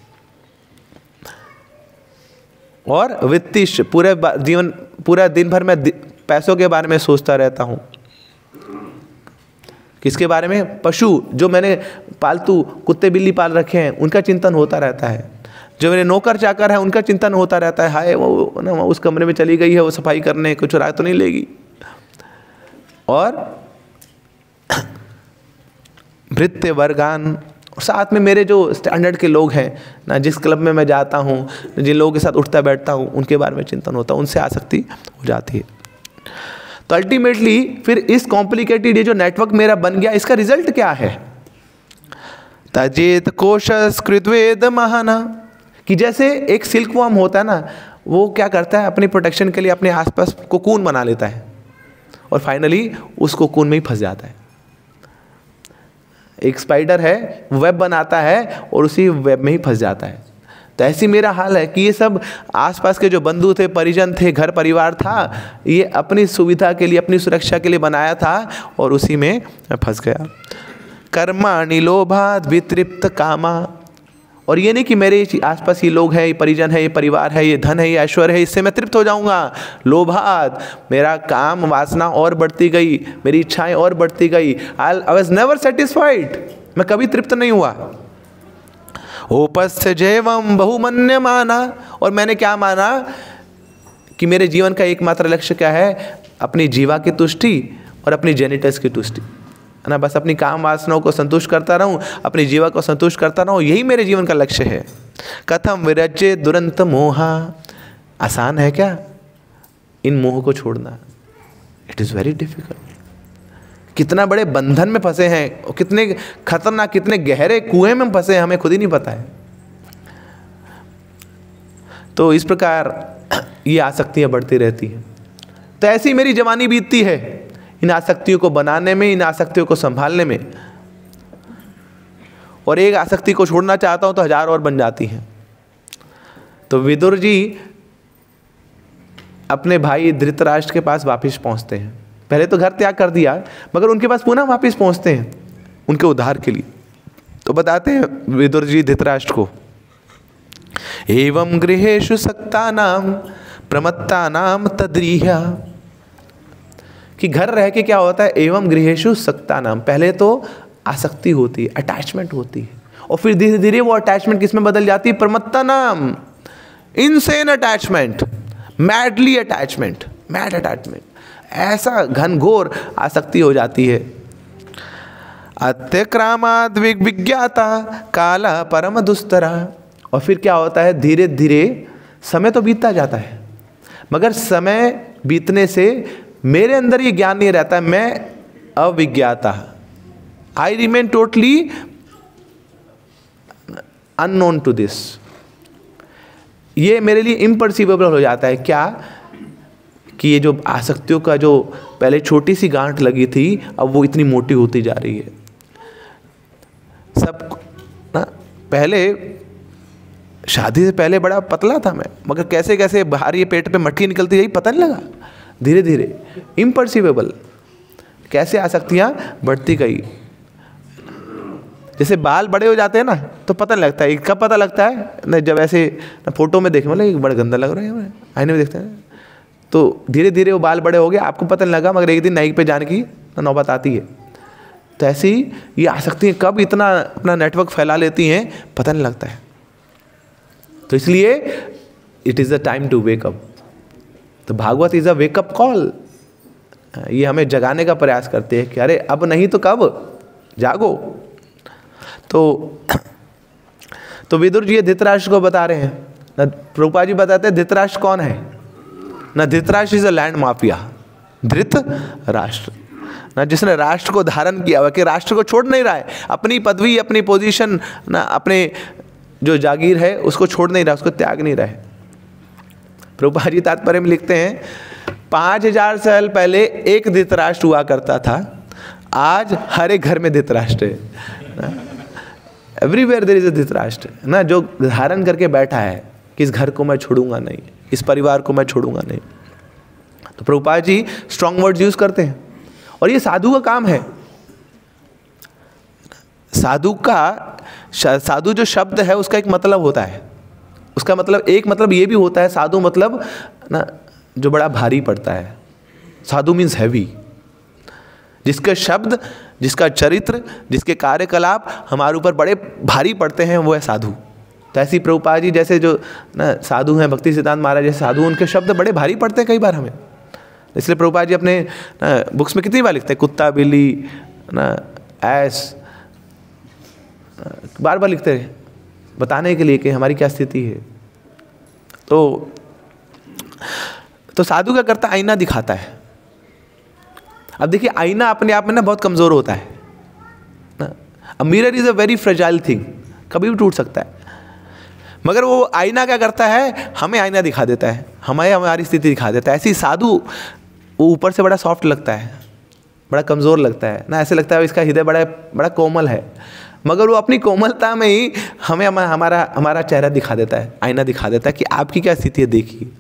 और वित्तीय पूरे जीवन, पूरा दिन भर मैं पैसों के बारे में सोचता रहता हूँ। किसके बारे में? पशु, जो मैंने पालतू कुत्ते बिल्ली पाल रखे हैं उनका चिंतन होता रहता है। जो मेरे नौकर चाकर है उनका चिंतन होता रहता है, हाय वो ना उस कमरे में चली गई है, वो सफाई करने, कुछ राय तो नहीं लेगी। और भृत्य वर्गान, साथ में मेरे जो स्टैंडर्ड के लोग हैं ना, जिस क्लब में मैं जाता हूँ, जिन लोगों के साथ उठता बैठता हूँ, उनके बारे में चिंतन होता है, उनसे आसक्ति हो जाती है। तो अल्टीमेटली फिर इस कॉम्प्लिकेटेड ये जो नेटवर्क मेरा बन गया, इसका रिजल्ट क्या है? तजेत कोशस कृतवेद महाना, कि जैसे एक सिल्क वर्म होता है ना, वो क्या करता है, अपनी प्रोटेक्शन के लिए अपने आसपास कोकून बना लेता है और फाइनली उस कोकून में ही फंस जाता है। एक स्पाइडर है, वेब बनाता है और उसी वेब में ही फंस जाता है। तो ऐसी मेरा हाल है कि ये सब आसपास के जो बंधु थे, परिजन थे, घर परिवार था, ये अपनी सुविधा के लिए, अपनी सुरक्षा के लिए बनाया था और उसी में फंस गया। कर्माणि लोभात् वितृप्त कामा, और ये नहीं कि मेरे आसपास ये लोग हैं, ये परिजन है, ये परिवार है, ये धन है, ये ऐश्वर्य है, इससे मैं तृप्त हो जाऊंगा। लोभात्, मेरा काम वासना और बढ़ती गई, मेरी इच्छाएं और बढ़ती गई। आई वाज नेवर सेटिस्फाइड, मैं कभी तृप्त नहीं हुआ। उपस्य जैवम बहुमन्य माना, और मैंने क्या माना कि मेरे जीवन का एकमात्र लक्ष्य क्या है? अपनी जीवा की तुष्टि और अपनी जेनिटस की तुष्टि, है ना। बस अपनी काम वासनाओं को संतुष्ट करता रहूं, अपनी जीवा को संतुष्ट करता रहूं, यही मेरे जीवन का लक्ष्य है। कथम विरज्य दुरंत मोहा, आसान है क्या इन मोह को छोड़ना? It is very difficult. कितना बड़े बंधन में फंसे हैं और कितने खतरनाक, कितने गहरे कुएं में फंसे हैं, हमें खुद ही नहीं पता है। तो इस प्रकार ये आसक्तियां बढ़ती रहती हैं। तो ऐसी मेरी जवानी बीतती है, इन आसक्तियों को बनाने में, इन आसक्तियों को संभालने में। और एक आसक्ति को छोड़ना चाहता हूं तो हजार और बन जाती हैं। तो विदुर जी अपने भाई धृतराष्ट्र के पास वापस पहुंचते हैं। पहले तो घर त्याग कर दिया, मगर उनके पास पुनः वापस पहुंचते हैं उनके उद्धार के लिए। तो बताते हैं विदुर जी धृतराष्ट्र को, एवं गृहेषु सक्तानाम प्रमत्तानाम तद्रीह्या, कि घर रह के क्या होता है? एवं गृहेषु सक्तानाम, पहले तो आसक्ति होती है, अटैचमेंट होती है, और फिर धीरे धीरे वो अटैचमेंट किस में बदल जाती है? प्रमत्तानाम, insane attachment, madly attachment, mad attachment, ऐसा घनघोर आसक्ति हो जाती है। अत्यक्रामाद विज्ञाता काला परम दुस्तरा, और फिर क्या होता है? धीरे धीरे समय तो बीतता जाता है, मगर समय बीतने से मेरे अंदर ये ज्ञान नहीं रहता, मैं अविज्ञाता, I remain totally unknown to this. ये मेरे लिए इम्परसिवेबल हो जाता है। क्या कि ये जो आसक्तियों का जो पहले छोटी सी गांठ लगी थी, अब वो इतनी मोटी होती जा रही है। सब ना, पहले शादी से पहले बड़ा पतला था मैं, मगर कैसे कैसे बाहर ये पेट पे मट्ठी निकलती गई पता नहीं लगा। धीरे धीरे इम्परसिवेबल कैसे आसक्तियाँ बढ़ती गई। जैसे बाल बड़े हो जाते हैं ना तो पता नहीं लगता है। कब पता लगता है? ना जब ऐसे ना फोटो में देखे, मतलब एक बड़ा गंदा लग रहा है, आईने में देखते हैं तो धीरे धीरे वो बाल बड़े हो गए, आपको पता नहीं लगा, मगर एक दिन नाई पे जाने की नौबत आती है। तो ऐसे ही ये आसक्तियाँ कब इतना अपना नेटवर्क फैला लेती हैं पता नहीं लगता है। तो इसलिए it is the time to wake up. तो Bhagavat is a wakeup call. ये हमें जगाने का प्रयास करते हैं कि अरे अब नहीं तो कब, जागो। तो तो विदुर जी धृतराष्ट्र को बता रहे हैं ना, प्रभुपाद जी बताते हैं धृतराष्ट्र कौन है ना, Dhritarashtra is a land mafia. Dhritarashtra ना, जिसने राष्ट्र को धारण किया हुआ, कि राष्ट्र को छोड़ नहीं रहा है, अपनी पदवी, अपनी पोजीशन ना, अपने जो जागीर है उसको छोड़ नहीं रहा, उसको त्याग नहीं रहा है। प्रभुपाद जी तात्पर्य में लिखते हैं, पाँच हजार साल पहले एक धृतराष्ट्र हुआ करता था, आज हर एक घर में धृतराष्ट्र है। Everywhere there is a Dhritarashtra ना, जो धारण करके बैठा है कि इस घर को मैं छोड़ूंगा नहीं, इस परिवार को मैं छोड़ूंगा नहीं। तो Prabhupada ji strong words use करते हैं, और ये साधु का काम है। साधु का साधु जो शब्द है उसका एक मतलब होता है, उसका मतलब एक मतलब ये भी होता है, साधु मतलब ना जो बड़ा भारी पड़ता है। साधु मीन्स हैवी, जिसके शब्द, जिसका चरित्र, जिसके कार्यकलाप हमारे ऊपर बड़े भारी पड़ते हैं, वो है साधु। तो ऐसी प्रभुपाद जी जैसे जो ना साधु हैं, भक्ति सिद्धांत महाराज जैसे साधु, उनके शब्द बड़े भारी पड़ते हैं कई बार हमें। इसलिए प्रभुपाद जी अपने ना बुक्स में कितनी बार लिखते हैं, कुत्ता, बिल्ली ना, ऐस, बार बार लिखते हैं बताने के लिए कि हमारी क्या स्थिति है। तो तो साधु क्या करता है, आईना दिखाता है। अब देखिए, आईना अपने आप में ना बहुत कमज़ोर होता है ना, a mirror is a very fragile thing, कभी भी टूट सकता है। मगर वो आईना क्या करता है, हमें आईना दिखा देता है, हमें हमारी स्थिति दिखा देता है। ऐसी साधु वो ऊपर से बड़ा सॉफ्ट लगता है, बड़ा कमज़ोर लगता है ना, ऐसे लगता है इसका हृदय बड़ा बड़ा कोमल है, मगर वो अपनी कोमलता में ही हमें हमारा हमारा चेहरा दिखा देता है, आईना दिखा देता है कि आपकी क्या स्थिति है, देखिए।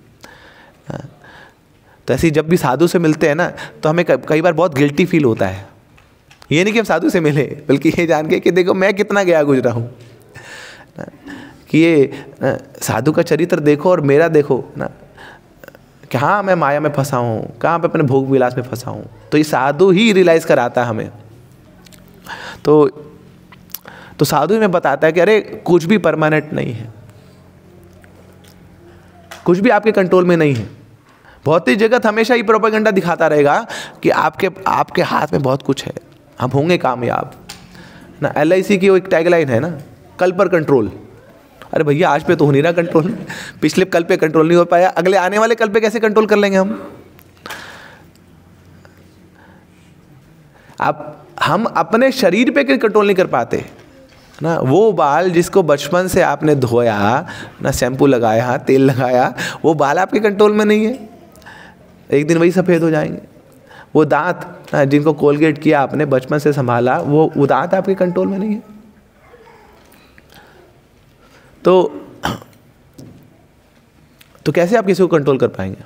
तो ऐसे जब भी साधु से मिलते हैं ना, तो हमें कई बार बहुत गिल्टी फील होता है। ये नहीं कि हम साधु से मिले, बल्कि ये जान के कि देखो मैं कितना गया गुजरा हूँ, कि ये साधु का चरित्र देखो और मेरा देखो ना, कि हाँ मैं माया में फंसा हूँ, कहाँ पे अपने भोग विलास में फंसा हूँ। तो ये साधु ही रियलाइज़ कराता है हमें। तो तो साधु ही में बताता है कि अरे कुछ भी परमानेंट नहीं है, कुछ भी आपके कंट्रोल में नहीं है। भौतिक जगत हमेशा ही प्रोपेगेंडा दिखाता रहेगा कि आपके आपके हाथ में बहुत कुछ है, हम होंगे कामयाब ना। एल आई सी की वो एक टैगलाइन है ना, कल पर कंट्रोल। अरे भैया आज पे तो हो नहीं रहा कंट्रोल, पिछले कल पे कंट्रोल नहीं हो पाया, अगले आने वाले कल पे कैसे कंट्रोल कर लेंगे हम। आप हम अपने शरीर पे कंट्रोल नहीं कर पाते ना। वो बाल जिसको बचपन से आपने धोया ना, शैम्पू लगाया, तेल लगाया, वो बाल आपके कंट्रोल में नहीं है, एक दिन वही सफ़ेद हो जाएंगे। वो दांत ना जिनको कोलगेट किया आपने, बचपन से संभाला, वो वो दांत आपके कंट्रोल में नहीं है। तो तो कैसे आप किसी को कंट्रोल कर पाएंगे।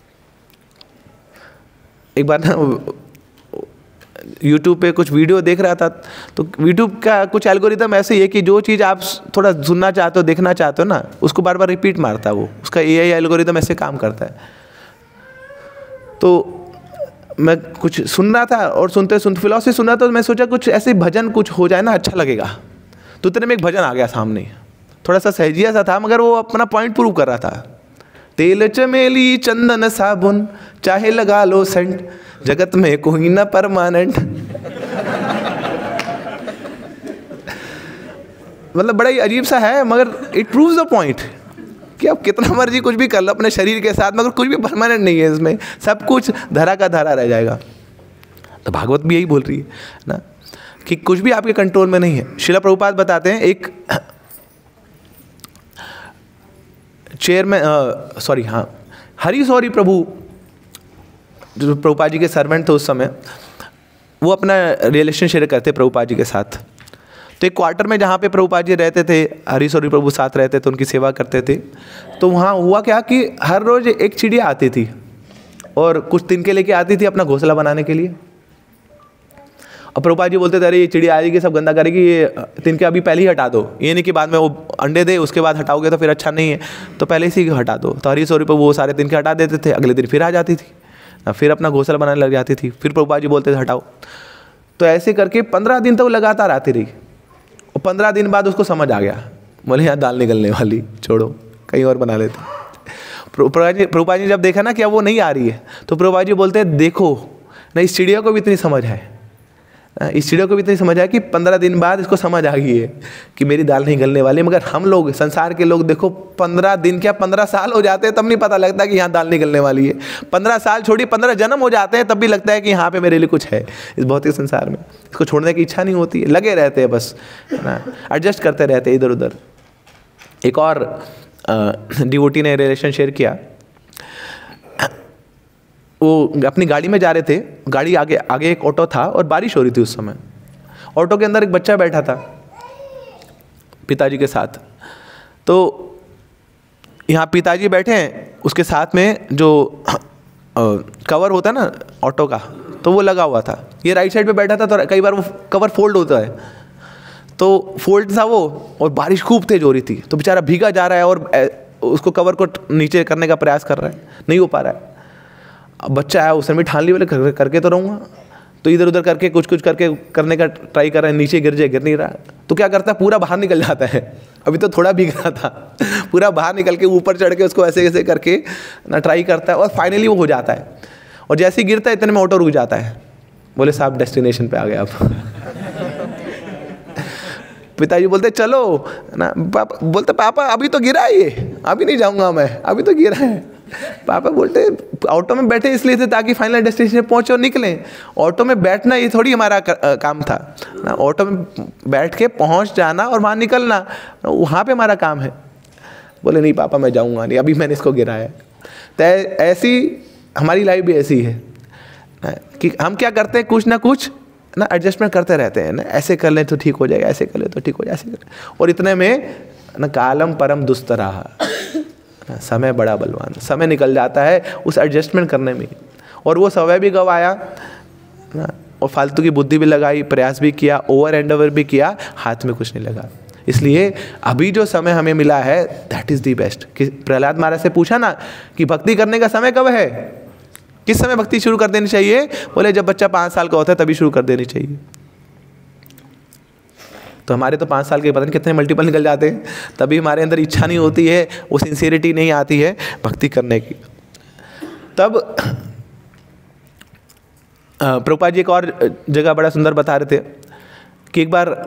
एक बार ना यूट्यूब पे कुछ वीडियो देख रहा था, तो यूट्यूब का कुछ एल्गोरिदम ऐसे ही है कि जो चीज़ आप थोड़ा सुनना चाहते हो, देखना चाहते हो ना, उसको बार बार रिपीट मारता है वो, उसका ए आई एल्गोरिदम ऐसे काम करता है। तो मैं कुछ सुन रहा था और सुनते सुनते फिलॉसफी सुन रहा था, तो मैं सोचा कुछ ऐसे भजन कुछ हो जाए ना, अच्छा लगेगा। तो इतने में एक भजन आ गया सामने, थोड़ा सा सहजिया सा था, मगर वो अपना पॉइंट प्रूव कर रहा था। तेल चमेली चंदन साबुन चाहे लगा लो सेंट, जगत में कोई ना परमानेंट। मतलब बड़ा ही अजीब सा है, मगर इट प्रूव्स द पॉइंट कि आप कितना मर्जी कुछ भी कर लो अपने शरीर के साथ, मगर कुछ भी परमानेंट नहीं है इसमें, सब कुछ धरा का धरा रह जाएगा। तो भागवत भी यही बोल रही है ना, कि कुछ भी आपके कंट्रोल में नहीं है। श्रील प्रभुपाद बताते हैं, एक चेयर में सॉरी हाँ हरी सॉरी प्रभु जो प्रभुपाद जी के सर्वेंट थे उस समय, वो अपना रिलेशन शेयर करते प्रभुपाद जी के साथ। तो एक क्वार्टर में जहाँ पे प्रभुपाद जी रहते थे, हरी सॉरी प्रभु साथ रहते थे, उनकी सेवा करते थे। तो वहाँ हुआ क्या कि हर रोज़ एक चिड़िया आती थी और कुछ तिनके लेके आती थी अपना घोंसला बनाने के लिए। और प्रभुपाद जी बोलते थे अरे ये चिड़िया आएगी सब गंदा करेगी, ये तिनके अभी पहले ही हटा दो, ये नहीं कि बाद में वो अंडे दे उसके बाद हटाओगे तो फिर अच्छा नहीं है, तो पहले से ही हटा दो। तो हरी सॉरी पर वो सारे तिनके हटा देते थे, अगले दिन फिर आ जाती थी, फिर अपना घोंसला बनाने लग जाती थी। फिर प्रभुपाद जी बोलते थे हटाओ। तो ऐसे करके पंद्रह दिन तक तो लगातार आती रही। और पंद्रह दिन बाद उसको समझ आ गया, बोले यहाँ दाल निकलने वाली, छोड़ो कहीं और बना लेते। प्रभुपाद जी प्रभुपाद जी जब देखा ना कि अब वो नहीं आ रही है, तो प्रभुपाद जी बोलते हैं देखो ना, इस चिड़िया को भी इतनी समझ है इस चिड़िया को भी इतनी समझ आया कि पंद्रह दिन बाद इसको समझ आ गई है कि मेरी दाल नहीं गलने वाली। मगर हम लोग, संसार के लोग देखो, पंद्रह दिन क्या पंद्रह साल हो जाते हैं तब नहीं पता लगता कि यहाँ दाल नहीं गलने वाली है। पंद्रह साल छोड़िए, पंद्रह जन्म हो जाते हैं तब भी लगता है कि यहाँ पे मेरे लिए कुछ है इस भौतिक संसार में। इसको छोड़ने की इच्छा नहीं होती है, लगे रहते हैं बस, है ना, एडजस्ट करते रहते हैं इधर उधर। एक और डिवोटी ने रिलेशन शेयर किया। वो अपनी गाड़ी में जा रहे थे, गाड़ी आगे आगे एक ऑटो था और बारिश हो रही थी उस समय। ऑटो के अंदर एक बच्चा बैठा था पिताजी के साथ। तो यहाँ पिताजी बैठे हैं, उसके साथ में जो आ, कवर होता है ना ऑटो का, तो वो लगा हुआ था। ये राइट साइड पे बैठा था, तो कई बार वो कवर फोल्ड होता है, तो फोल्ड था वो, और बारिश खूब तेज हो रही थी। तो बेचारा भीगा जा रहा है और उसको कवर को नीचे करने का प्रयास कर रहा है, नहीं हो पा रहा है। अब बच्चा आया, उसने भी ठान ली, बोले कर, करके तो रहूँगा। तो इधर उधर करके कुछ कुछ करके करने का ट्राई कर रहा है, नीचे गिर जाए, गिर नहीं रहा। तो क्या करता है, पूरा बाहर निकल जाता है। अभी तो थोड़ा भीग रहा था, पूरा बाहर निकल के ऊपर चढ़ के उसको ऐसे ऐसे करके ना ट्राई करता है, और फाइनली वो हो जाता है। और जैसे ही गिरता है इतने में ऑटो रुक जाता है। बोले साहब डेस्टिनेशन पे आ गए आप। पिताजी बोलते चलो ना, पापा बोलते पापा अभी तो गिरा है ये, अभी नहीं जाऊँगा मैं, अभी तो गिरा है। पापा बोलते ऑटो में बैठे इसलिए थे ताकि फाइनल डेस्टिनेशन पहुंचे और निकलें। ऑटो में बैठना ये थोड़ी हमारा काम था ना, ऑटो में बैठ के पहुंच जाना और वहाँ निकलना, वहाँ पे हमारा काम है। बोले नहीं पापा मैं जाऊँगा नहीं, अभी मैंने इसको गिराया। तो ऐसी हमारी लाइफ भी ऐसी है ना, कि हम क्या करते हैं, कुछ ना कुछ ना एडजस्टमेंट करते रहते हैं ना, ऐसे कर लें तो ठीक हो जाएगा, ऐसे कर लें तो ठीक हो जाए, ऐसे कर। और इतने में ना कालम परम दुस्तराह, समय बड़ा बलवान, समय निकल जाता है उस एडजस्टमेंट करने में। और वो समय भी गवाया ना, और फालतू की बुद्धि भी लगाई, प्रयास भी किया, ओवर एंडेवर भी किया, हाथ में कुछ नहीं लगा। इसलिए अभी जो समय हमें मिला है दैट इज़ दी बेस्ट। कि प्रहलाद महाराज से पूछा ना कि भक्ति करने का समय कब है, किस समय भक्ति शुरू कर देनी चाहिए? बोले जब बच्चा पाँच साल का होता है तभी शुरू कर देनी चाहिए। तो हमारे तो पाँच साल के पता नहीं कितने मल्टीपल निकल जाते हैं, तभी हमारे अंदर इच्छा नहीं होती है, वो सिंसियरिटी नहीं आती है भक्ति करने की। तब प्रभुपाद जी एक और जगह बड़ा सुंदर बता रहे थे कि एक बार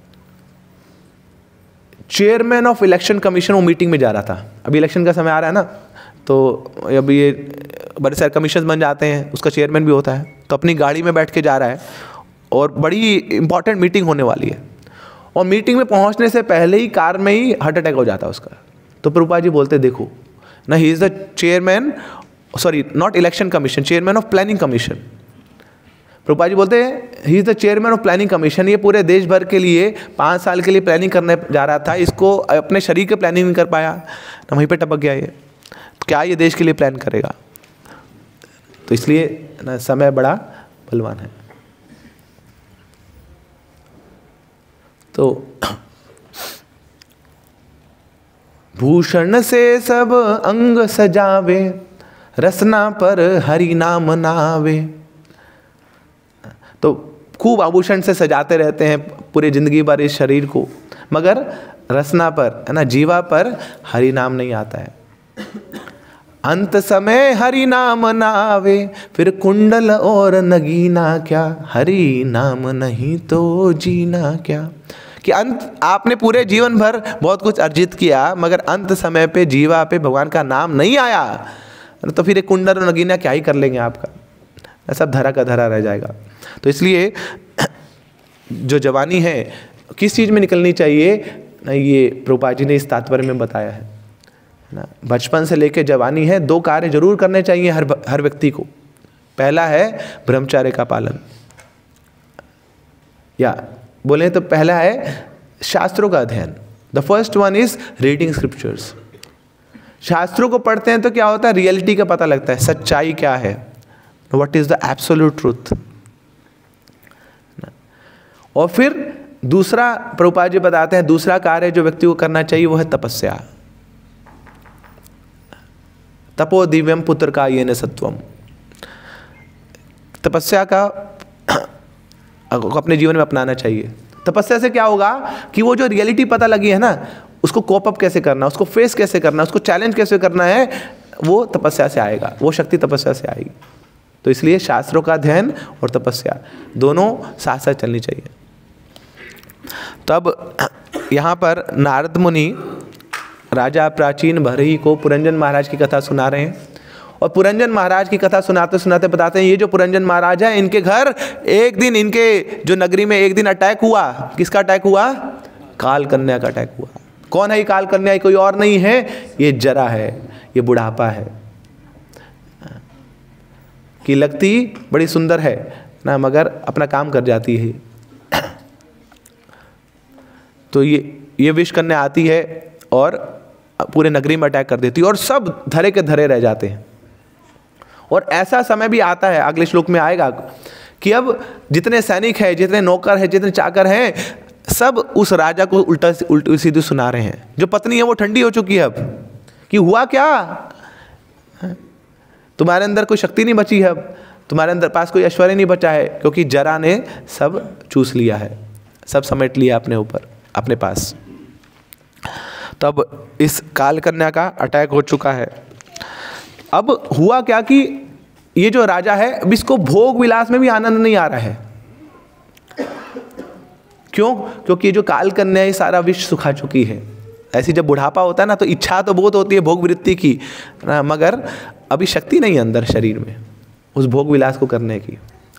चेयरमैन ऑफ इलेक्शन कमीशन वो मीटिंग में जा रहा था। अभी इलेक्शन का समय आ रहा है ना, तो अभी ये बड़े सारे कमीशन बन जाते हैं, उसका चेयरमैन भी होता है। तो अपनी गाड़ी में बैठ के जा रहा है और बड़ी इंपॉर्टेंट मीटिंग होने वाली है, और मीटिंग में पहुंचने से पहले ही कार में ही हार्ट अटैक हो जाता है उसका। तो प्रभुपाद जी बोलते देखो ना, he is the chairman, sorry not election commission, chairman of planning commission. Prabhupada ji बोलते हैं he is the chairman of planning commission. ये पूरे देश भर के लिए पाँच साल के लिए प्लानिंग करने जा रहा था, इसको अपने शरीर के प्लानिंग नहीं कर पाया ना, वहीं पर टपक गया ये। तो क्या ये देश के लिए प्लान करेगा? तो इसलिए ना समय बड़ा बलवान है। तो भूषण से सब अंग सजावे, रसना पर हरि नाम नावे। तो खूब आभूषण से सजाते रहते हैं पूरी जिंदगी भर इस शरीर को, मगर रसना पर, है ना, जीवा पर हरि नाम नहीं आता है। अंत समय हरि नाम नावे, फिर कुंडल और नगीना क्या, हरि नाम नहीं तो जीना क्या। कि अंत आपने पूरे जीवन भर बहुत कुछ अर्जित किया, मगर अंत समय पे जीवा पे भगवान का नाम नहीं आया, तो फिर एक कुंडल और नगीना क्या ही कर लेंगे आपका, सब धरा का धरा रह जाएगा। तो इसलिए जो जवानी है किस चीज़ में निकलनी चाहिए ना, ये प्रभुपाद जी ने इस तात्पर्य में बताया है ना। बचपन से लेकर जवानी है, दो कार्य जरूर करने चाहिए हर हर व्यक्ति को। पहला है ब्रह्मचर्य का पालन, या बोले तो पहला है शास्त्रों का अध्ययन। The first one is reading scriptures. शास्त्रों को पढ़ते हैं तो क्या होता है, रियलिटी का पता लगता है, सच्चाई क्या है, what is the absolute truth. और फिर दूसरा प्रभुपाद जी बताते हैं, दूसरा कार्य जो व्यक्ति को करना चाहिए वो है तपस्या। तपो दिव्यम पुत्र का ये न सत्वम। तपस्या का अपने जीवन में अपनाना चाहिए। तपस्या से क्या होगा कि वो जो रियलिटी पता लगी है ना, उसको कोप अप कैसे करना, उसको फेस कैसे करना, उसको चैलेंज कैसे करना है, वो तपस्या से आएगा, वो शक्ति तपस्या से आएगी। तो इसलिए शास्त्रों का अध्ययन और तपस्या दोनों साथ साथ चलनी चाहिए। तब यहाँ पर नारद मुनि राजा प्राचीन भरही को पुरंजन महाराज की कथा सुना रहे हैं, और पुरंजन महाराज की कथा सुनाते सुनाते बताते हैं ये जो पुरंजन महाराज है, इनके घर एक दिन, इनके जो नगरी में एक दिन अटैक हुआ। किसका अटैक हुआ? काल कन्या का अटैक हुआ। कौन है ये काल कन्या? कोई और नहीं है, ये जरा है, ये बुढ़ापा है, कि लगती बड़ी सुंदर है ना, मगर अपना काम कर जाती है। तो ये ये विष कन्या आती है और पूरे नगरी में अटैक कर देती है, और सब धरे के धरे रह जाते हैं। और ऐसा समय भी आता है, अगले श्लोक में आएगा, कि अब जितने सैनिक हैं, जितने नौकर हैं, जितने चाकर हैं, सब उस राजा को उल्टा उल्टी सीधी सुना रहे हैं। जो पत्नी है वो ठंडी हो चुकी है अब, कि हुआ क्या, तुम्हारे अंदर कोई शक्ति नहीं बची है, अब तुम्हारे अंदर पास कोई ऐश्वर्य नहीं बचा है, क्योंकि जरा ने सब चूस लिया है, सब समेट लिया अपने ऊपर, अपने पास। तब इस काल कन्या का अटैक हो चुका है। अब हुआ क्या कि ये जो राजा है, अब इसको भोग विलास में भी आनंद नहीं आ रहा है। क्यों? क्योंकि ये जो काल कन्या है सारा विश्व सुखा चुकी है। ऐसी जब बुढ़ापा होता है ना, तो इच्छा तो बहुत होती है भोग वृत्ति की ना, मगर अभी शक्ति नहीं है अंदर शरीर में उस भोग विलास को करने की।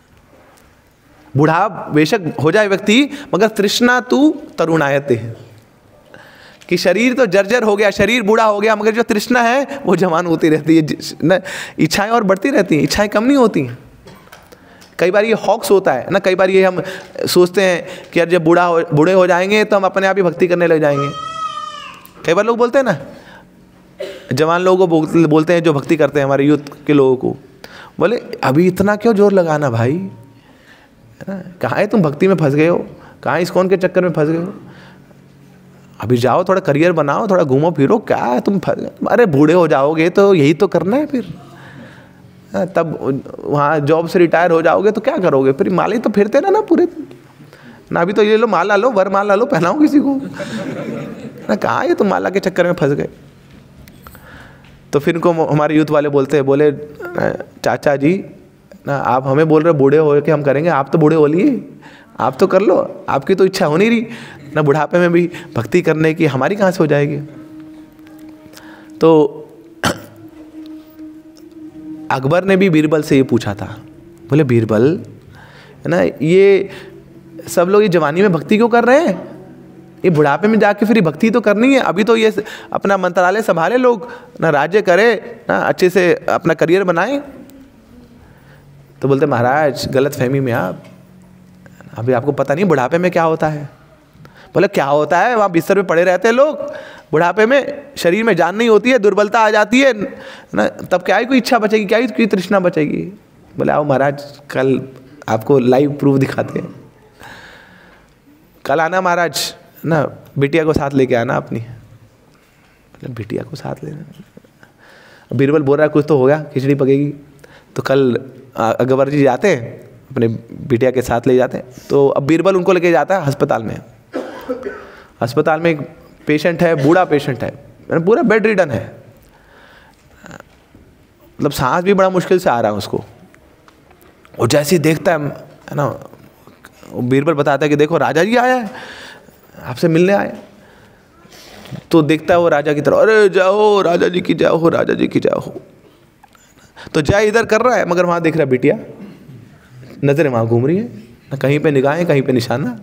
बुढ़ा बेशक हो जाए व्यक्ति, मगर तृष्णा तू तरुणायते है, कि शरीर तो जर्जर हो गया, शरीर बूढ़ा हो गया, मगर जो तृष्णा है वो जवान होती रहती है, इच्छाएं और बढ़ती रहती हैं, इच्छाएं कम नहीं होती। कई बार ये हॉक्स होता है ना, कई बार ये हम सोचते हैं कि यार जब बूढ़ा हो बूढ़े हो जाएंगे तो हम अपने आप ही भक्ति करने लग जाएंगे। कई बार लोग बोलते हैं ना, जवान लोगों को बोलते हैं जो भक्ति करते हैं, हमारे यूथ के लोगों को, बोले अभी इतना क्यों जोर लगाना भाई, है ना, कहाँ है तुम भक्ति में फंस गए हो, कहाँ इस्कॉन के चक्कर में फंस गए हो, अभी जाओ थोड़ा करियर बनाओ, थोड़ा घूमो फिरो, क्या तुम अरे बूढ़े हो जाओगे तो यही तो करना है फिर, तब वहाँ जॉब से रिटायर हो जाओगे तो क्या करोगे फिर, माला ही तो फिरते ना ना पूरे ना, अभी तो ये लो माला लो, वर माला लो, पहनाओ किसी को ना, कहाँ ये तुम माला के चक्कर में फंस गए। तो फिर इनको हमारे यूथ वाले बोलते हैं, बोले चाचा जी ना, आप हमें बोल रहे बूढ़े हो के हम करेंगे, आप तो बूढ़े हो लिए, आप तो कर लो, आपकी तो इच्छा हो नहीं रही ना, बुढ़ापे में भी भक्ति करने की, हमारी कहाँ से हो जाएगी। तो अकबर ने भी बीरबल से ये पूछा था, बोले बीरबल है ना, ये सब लोग ये जवानी में भक्ति क्यों कर रहे हैं, ये बुढ़ापे में जाके फिर भक्ति तो करनी है, अभी तो ये अपना मंत्रालय संभाले लोग ना, राज्य करे ना, अच्छे से अपना करियर बनाए। तो बोलते महाराज गलत फहमी में आप, अभी आपको पता नहीं बुढ़ापे में क्या होता है। बोले क्या होता है, वहाँ बिस्तर पे पड़े रहते हैं लोग, बुढ़ापे में शरीर में जान नहीं होती है, दुर्बलता आ जाती है ना, तब क्या ही कोई इच्छा बचेगी, क्या ही कोई तृष्णा बचेगी। बोले आओ महाराज कल आपको लाइव प्रूफ दिखाते हैं, कल आना महाराज ना, बिटिया को साथ लेके आना अपनी। बोले बिटिया को साथ लेना, बीरबल बोल रहा है कुछ तो होगा, खिचड़ी पकेगी। तो कल अकबर जी जाते हैं अपने बिटिया के साथ ले जाते हैं, तो अब बीरबल उनको लेके जाता है अस्पताल में। अस्पताल में एक पेशेंट है, बूढ़ा पेशेंट है, पूरा बेड रिडन है, मतलब सांस भी बड़ा मुश्किल से आ रहा है उसको। और जैसे ही देखता है है ना, बीरबल बताता है कि देखो राजा जी आया है, आपसे मिलने आया। तो देखता है वो राजा की तरफ, अरे जाओ राजा जी की जाओ, राजा जी की जाओ। तो जय इधर कर रहा है, मगर वहाँ देख रहा है बिटिया, नजरें वहाँ घूम रही है ना, कहीं पे निगाहें कहीं पे निशाना।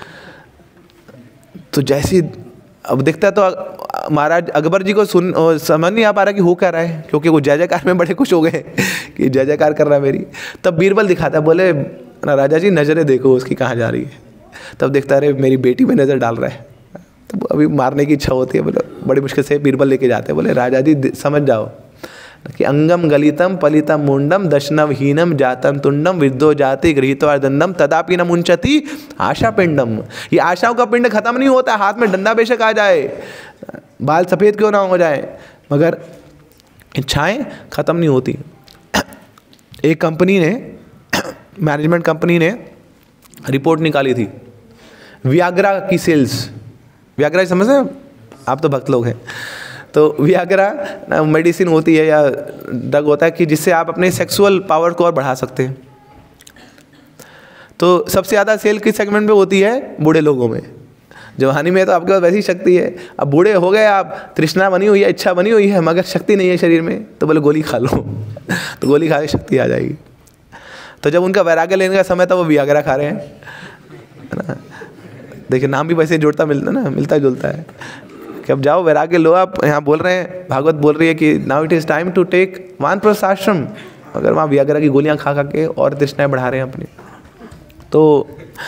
तो जैसी अब देखता है तो महाराज अकबर जी को सुन समझ नहीं आ पा रहा कि हो क्या रहा है, क्योंकि वो जय जयकार में बड़े खुश हो गए कि जय जयकार कर रहा है मेरी। तब बीरबल दिखाता है, बोले ना राजा जी नज़रें देखो उसकी कहाँ जा रही है। तब देखता है अरे मेरी बेटी में नज़र डाल रहा है, तो अभी मारने की इच्छा होती है। बोले बड़ी मुश्किल से बीरबल लेके जाते हैं, बोले राजा जी समझ जाओ कि अंगम गलितम पलितम मुंडम दशनव हीनम जातम तुंडम विद्यो जाति गृहीत्वा दंडम तदापि न मुंचति आशा पिंडम। ये आशाओं का पिंड खत्म नहीं होता, हाथ में डंडा बेशक आ जाए, बाल सफ़ेद क्यों ना हो जाए, मगर इच्छाएं खत्म नहीं होती। एक कंपनी ने, मैनेजमेंट कंपनी ने रिपोर्ट निकाली थी वियाग्रा की सेल्स। वियाग्रा समझ रहे हैं आप, तो भक्त लोग हैं। तो वियाग्रा मेडिसिन होती है या ड्रग होता है कि जिससे आप अपने सेक्सुअल पावर को और बढ़ा सकते हैं। तो सबसे ज़्यादा सेल किस सेगमेंट में होती है? बूढ़े लोगों में। जवानी में तो आपके पास वैसी शक्ति है, अब बूढ़े हो गए आप, तृष्णा बनी हुई है, इच्छा बनी हुई है, मगर शक्ति नहीं है शरीर में, तो बोले गोली खा लो तो गोली खा के शक्ति आ जाएगी। तो जब उनका वैराग्य लेने का समय था वो वियाग्रा खा रहे हैं, है ना। देखिए नाम भी वैसे जुड़ता मिलता ना, मिलता जुलता है कि अब जाओ वैराग्य लो। आप यहाँ बोल रहे हैं, भागवत बोल रही है कि now it is time to take वानप्रस्थ आश्रम, अगर वहाँ वियाग्रा की गोलियाँ खा खा के और तृष्णाएँ बढ़ा रहे हैं अपनी। तो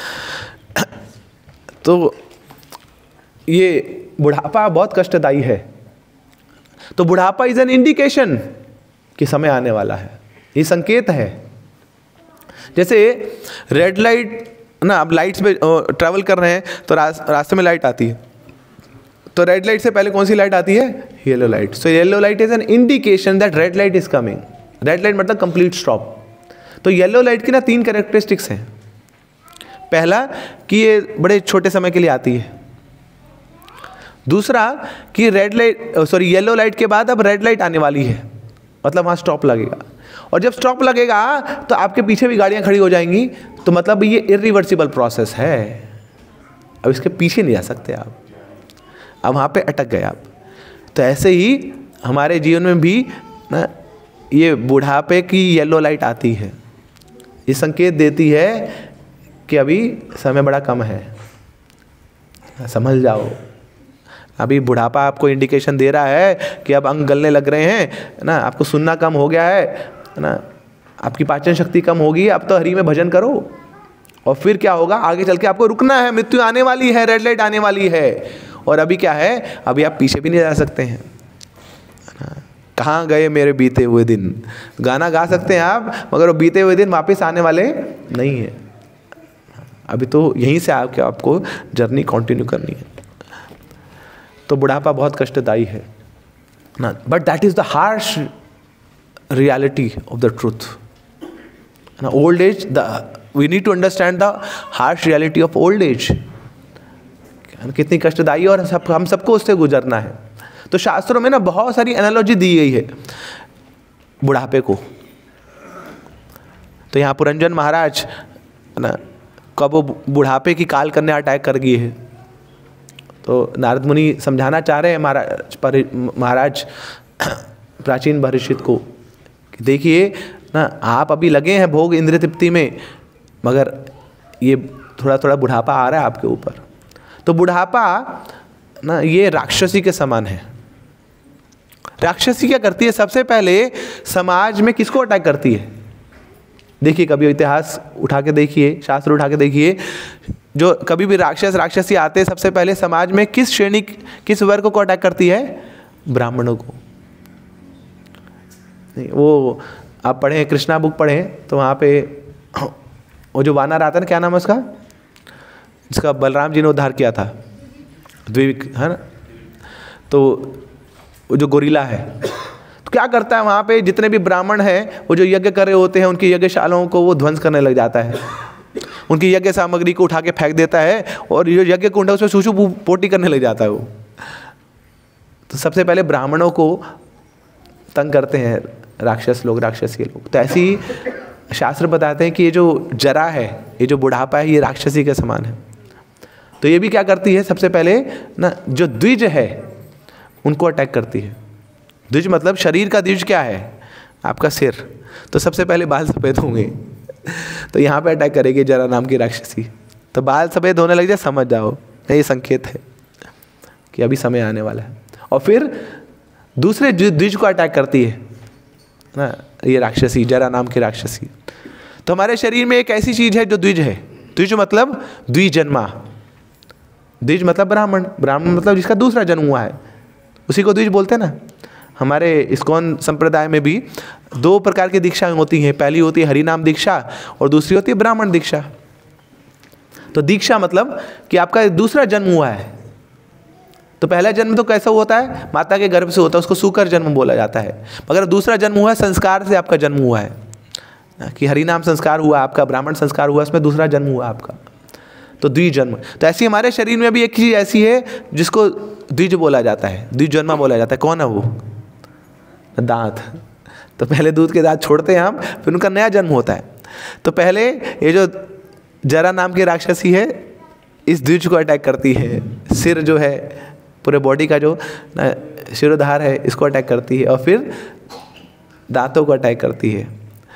तो ये बुढ़ापा बहुत कष्टदायी है। तो बुढ़ापा इज एन इंडिकेशन कि समय आने वाला है, ये संकेत है। जैसे रेड लाइट ना, आप लाइट्स पे ट्रैवल कर रहे हैं तो रास, रास्ते में लाइट आती है, तो रेड लाइट से पहले कौन सी लाइट आती है? Yellow light. So yellow light is an indication that red light is coming. Red light मतलब कंप्लीट स्टॉप। तो येलो लाइट की ना तीन कैरेक्टरिस्टिक्स हैं। पहला कि ये बड़े छोटे समय के लिए आती है। दूसरा कि red light sorry yellow light के बाद अब रेड लाइट आने वाली है, मतलब वहाँ स्टॉप लगेगा, और जब स्टॉप लगेगा तो आपके पीछे भी गाड़ियाँ खड़ी हो जाएंगी, तो मतलब ये इरिवर्सिबल प्रोसेस है, अब इसके पीछे नहीं जा सकते आप, अब वहाँ पे अटक गए आप। तो ऐसे ही हमारे जीवन में भी ना ये बुढ़ापे की येलो लाइट आती है, ये संकेत देती है कि अभी समय बड़ा कम है, समझ जाओ। अभी बुढ़ापा आपको इंडिकेशन दे रहा है कि अब अंग गलने लग रहे हैं ना, आपको सुनना कम हो गया है ना, आपकी पाचन शक्ति कम होगी, अब तो हरि में भजन करो। और फिर क्या होगा, आगे चल के आपको रुकना है, मृत्यु आने वाली है, रेड लाइट आने वाली है। और अभी क्या है, अभी आप पीछे भी नहीं जा सकते हैं। कहाँ गए मेरे बीते हुए दिन, गाना गा सकते हैं आप, मगर वो बीते हुए दिन वापस आने वाले नहीं है। अभी तो यहीं से आके आपको जर्नी कंटिन्यू करनी है। तो बुढ़ापा बहुत कष्टदायी है ना, but that is the harsh reality of the truth ना। Old age, the we need to understand the harsh reality of old age, कितनी कष्टदायी, और सब हम सबको उससे गुजरना है। तो शास्त्रों में ना बहुत सारी एनालॉजी दी गई है बुढ़ापे को। तो यहाँ पुरंजन महाराज ना, कब वो बुढ़ापे की काल कन्या अटैक कर गई है, तो नारद मुनि समझाना चाह रहे हैं महाराज महाराज प्राचीन भविष्य को कि देखिए ना, आप अभी लगे हैं भोग इंद्रिय तृप्ति में, मगर ये थोड़ा थोड़ा बुढ़ापा आ रहा है आपके ऊपर। तो बुढ़ापा ना ये राक्षसी के समान है। राक्षसी क्या करती है, सबसे पहले समाज में किसको अटैक करती है? देखिए कभी इतिहास उठा के देखिए, शास्त्र उठा के देखिए, जो कभी भी राक्षस राक्षसी आते हैं सबसे पहले समाज में किस श्रेणी, किस वर्ग को अटैक करती है? ब्राह्मणों को। नहीं, वो आप पढ़ें, कृष्णा बुक पढ़ें तो वहाँ पे वो जो वानर आता है ना, क्या नाम है उसका, जिसका बलराम जी ने उद्धार किया था, द्विविक है ना, तो वो जो गोरिल्ला है, तो क्या करता है वहाँ पे जितने भी ब्राह्मण हैं वो जो यज्ञ कर रहे होते हैं उनकी यज्ञशालाओं को वो ध्वंस करने लग जाता है, उनकी यज्ञ सामग्री को उठा के फेंक देता है, और जो यज्ञ कुंड है उसमें सूसू पोटी करने लग जाता है वो। तो सबसे पहले ब्राह्मणों को तंग करते हैं राक्षस लोग, राक्षसी लोग। तो ऐसे ही शास्त्र बताते हैं कि ये जो जरा है, ये जो बुढ़ापा है, ये राक्षसी के समान है। तो ये भी क्या करती है, सबसे पहले ना जो द्विज है उनको अटैक करती है। द्विज मतलब शरीर का द्विज क्या है, आपका सिर, तो सबसे पहले बाल सफ़ेद होंगे, तो यहाँ पे अटैक करेगी जरा नाम की राक्षसी। तो बाल सफ़ेद होने लग जाए, समझ जाओ ये संकेत है कि अभी समय आने वाला है। और फिर दूसरे द्विज को अटैक करती है ना ये राक्षसी, जरा नाम की राक्षसी। तो हमारे शरीर में एक ऐसी चीज़ है जो द्विज है। द्विज मतलब द्विजन्मा, द्विज मतलब ब्राह्मण, ब्राह्मण मतलब जिसका दूसरा जन्म हुआ है, उसी को द्विज बोलते हैं ना। हमारे इस्कॉन संप्रदाय में भी दो प्रकार की दीक्षाएं होती हैं, पहली होती है हरिनाम दीक्षा और दूसरी होती है ब्राह्मण दीक्षा। तो दीक्षा मतलब कि आपका दूसरा जन्म हुआ है। तो पहला जन्म तो कैसा होता है, माता के गर्भ से होता है, उसको सूकर जन्म बोला जाता है। मगर दूसरा जन्म हुआ है, संस्कार से आपका जन्म हुआ है कि हरिनाम संस्कार हुआ आपका, ब्राह्मण संस्कार हुआ, उसमें दूसरा जन्म हुआ आपका, तो द्विजन्म। तो ऐसी हमारे शरीर में भी एक चीज़ ऐसी है जिसको द्विज बोला जाता है, द्विजन्मा बोला जाता है। कौन है वो? दांत। तो पहले दूध के दांत छोड़ते हैं हम, फिर उनका नया जन्म होता है। तो पहले ये जो जरा नाम की राक्षसी है इस द्विज को अटैक करती है, सिर जो है पूरे बॉडी का जो शिरोधार है इसको अटैक करती है, और फिर दांतों को अटैक करती है।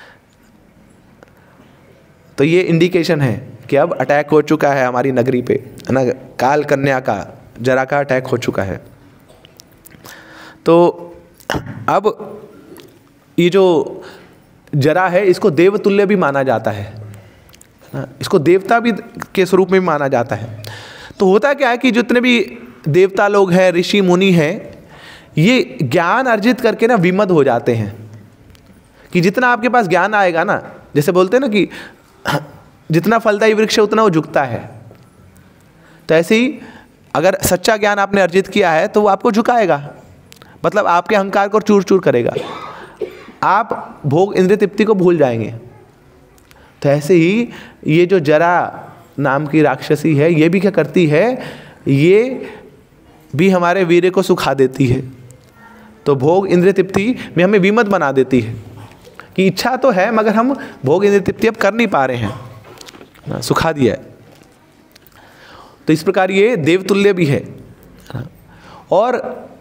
तो ये इंडिकेशन है कि अब अटैक हो चुका है हमारी नगरी पे, है ना, काल कन्या का, जरा का अटैक हो चुका है। तो अब ये जो जरा है इसको देवतुल्य भी माना जाता है, इसको देवता भी के स्वरूप में भी माना जाता है। तो होता क्या है कि जितने भी देवता लोग हैं, ऋषि मुनि हैं, ये ज्ञान अर्जित करके ना विमद हो जाते हैं कि जितना आपके पास ज्ञान आएगा ना, जैसे बोलते हैं ना कि जितना फलदायी वृक्ष है उतना वो झुकता है, तो ऐसे ही अगर सच्चा ज्ञान आपने अर्जित किया है तो वो आपको झुकाएगा, मतलब आपके अहंकार को चूर चूर करेगा, आप भोग इंद्रिय तृप्ति को भूल जाएंगे। तो ऐसे ही ये जो जरा नाम की राक्षसी है ये भी क्या करती है, ये भी हमारे वीर्य को सुखा देती है। तो भोग इंद्रिय तृप्ति में हमें विमत बना देती है कि इच्छा तो है मगर हम भोग इंद्रिय तृप्ति अब कर नहीं पा रहे हैं, सुखा दिया है। तो इस प्रकार ये देवतुल्य भी है। और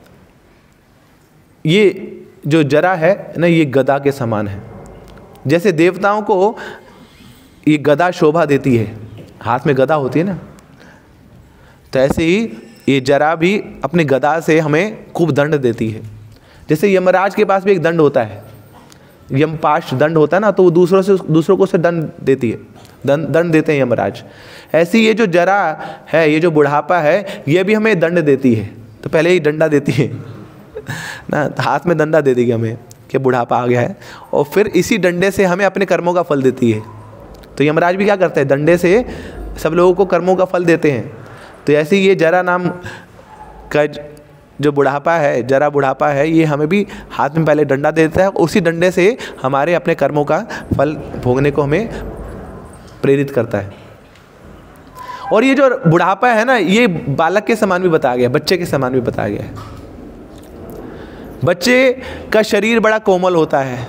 ये जो जरा है ना ये गदा के समान है। जैसे देवताओं को ये गदा शोभा देती है, हाथ में गदा होती है ना, तो ऐसे ही ये जरा भी अपने गदा से हमें खूब दंड देती है। जैसे यमराज के पास भी एक दंड होता है, यमपाश दंड होता है ना, तो वो दूसरों से दूसरों को उसे दंड देती है, दंड दंड देते हैं यमराज। ऐसी ये जो जरा है, ये जो बुढ़ापा है, ये भी हमें दंड देती है। तो पहले ही डंडा देती है ना, हाथ में डंडा दे देगी हमें कि बुढ़ापा आ गया है, और फिर इसी डंडे से हमें अपने कर्मों का फल देती है। तो यमराज भी क्या करते हैं, डंडे से सब लोगों को कर्मों का फल देते हैं। तो ऐसे ही ये जरा नाम का जो बुढ़ापा है, जरा बुढ़ापा है, ये हमें भी हाथ में पहले डंडा देता है, उसी डंडे से हमारे अपने कर्मों का फल भोगने को हमें प्रेरित करता है। और ये जो बुढ़ापा है ना, ये बालक के समान भी बताया गया, बच्चे के समान भी बताया गया है। बच्चे का शरीर बड़ा कोमल होता है,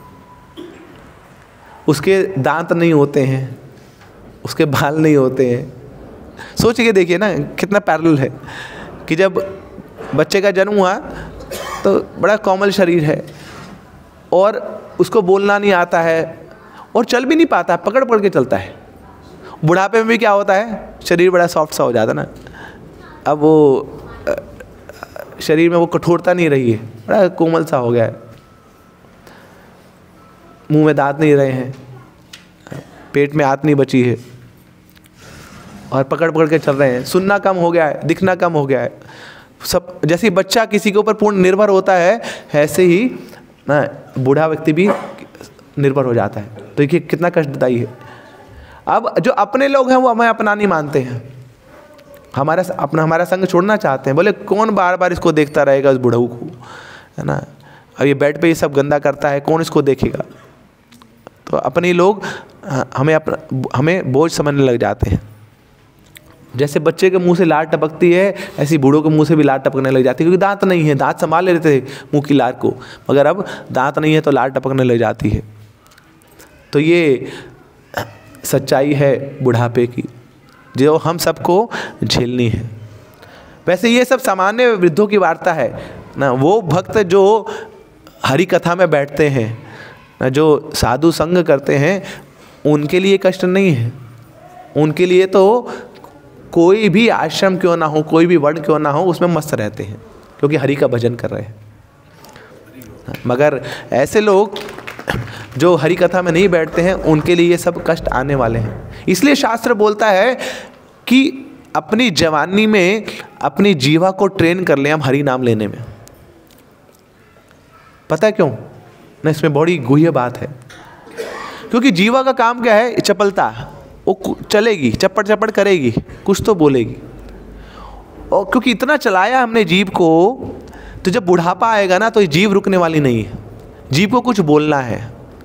उसके दांत नहीं होते हैं, उसके बाल नहीं होते हैं। सोच के देखिए ना कितना पैरेलल है कि जब बच्चे का जन्म हुआ तो बड़ा कोमल शरीर है और उसको बोलना नहीं आता है और चल भी नहीं पाता, पकड़ पकड़ के चलता है। बुढ़ापे में भी क्या होता है, शरीर बड़ा सॉफ्ट सा हो जाता ना, अब वो शरीर में वो कठोरता नहीं रही है, बड़ा कोमल सा हो गया है, मुंह में दांत नहीं रहे हैं, पेट में आंत नहीं बची है और पकड़ पकड़ के चल रहे हैं। सुनना कम हो गया है, दिखना कम हो गया है, सब। जैसे बच्चा किसी के ऊपर पूर्ण निर्भर होता है, ऐसे ही ना बूढ़ा व्यक्ति भी निर्भर हो जाता है। तो ये कितना कष्टदायी है। अब जो अपने लोग हैं वो हमें अपना नहीं मानते हैं, हमारा अपना हमारा संग छोड़ना चाहते हैं। बोले कौन बार बार इसको देखता रहेगा, इस बूढ़ऊ को, है ना, अब ये बेड पे ये सब गंदा करता है, कौन इसको देखेगा। तो अपने लोग हमें अपना हमें बोझ समझने लग जाते हैं। जैसे बच्चे के मुंह से लार टपकती है, ऐसी बूढ़ों के मुंह से भी लार टपकने लग जाती है, क्योंकि दांत नहीं है। दांत संभाल ले रहे थे मुंह की लार को, मगर अब दांत नहीं है तो लार टपकने लग जाती है। तो ये सच्चाई है बुढ़ापे की, जो हम सबको झेलनी है। वैसे ये सब सामान्य वृद्धों की वार्ता है ना। वो भक्त जो हरि कथा में बैठते हैं ना, जो साधु संग करते हैं, उनके लिए कष्ट नहीं है। उनके लिए तो कोई भी आश्रम क्यों ना हो, कोई भी वर्ण क्यों ना हो, उसमें मस्त रहते हैं, क्योंकि हरि का भजन कर रहे हैं। मगर ऐसे लोग जो हरि कथा में नहीं बैठते हैं, उनके लिए ये सब कष्ट आने वाले हैं। इसलिए शास्त्र बोलता है कि अपनी जवानी में अपनी जीवा को ट्रेन कर लें हम हरि नाम लेने में। पता है क्यों ना, इसमें बड़ी गुह्य बात है। क्योंकि जीवा का काम क्या है, चपलता, वो चलेगी, चप्पड़ चप्पड़ करेगी, कुछ तो बोलेगी। और क्योंकि इतना चलाया हमने जीव को, तो जब बुढ़ापा आएगा ना तो ये जीव रुकने वाली नहीं है, जीव को कुछ बोलना है।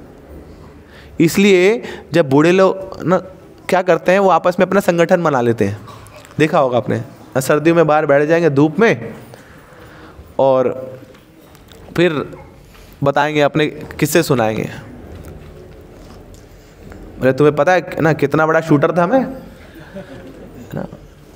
इसलिए जब बूढ़े लोग ना क्या करते हैं, वो आपस में अपना संगठन बना लेते हैं। देखा होगा आपने, सर्दियों में बाहर बैठ जाएंगे धूप में और फिर बताएंगे, अपने किस्से सुनाएंगे। अरे तुम्हें पता है ना कितना बड़ा शूटर था मैं, ना?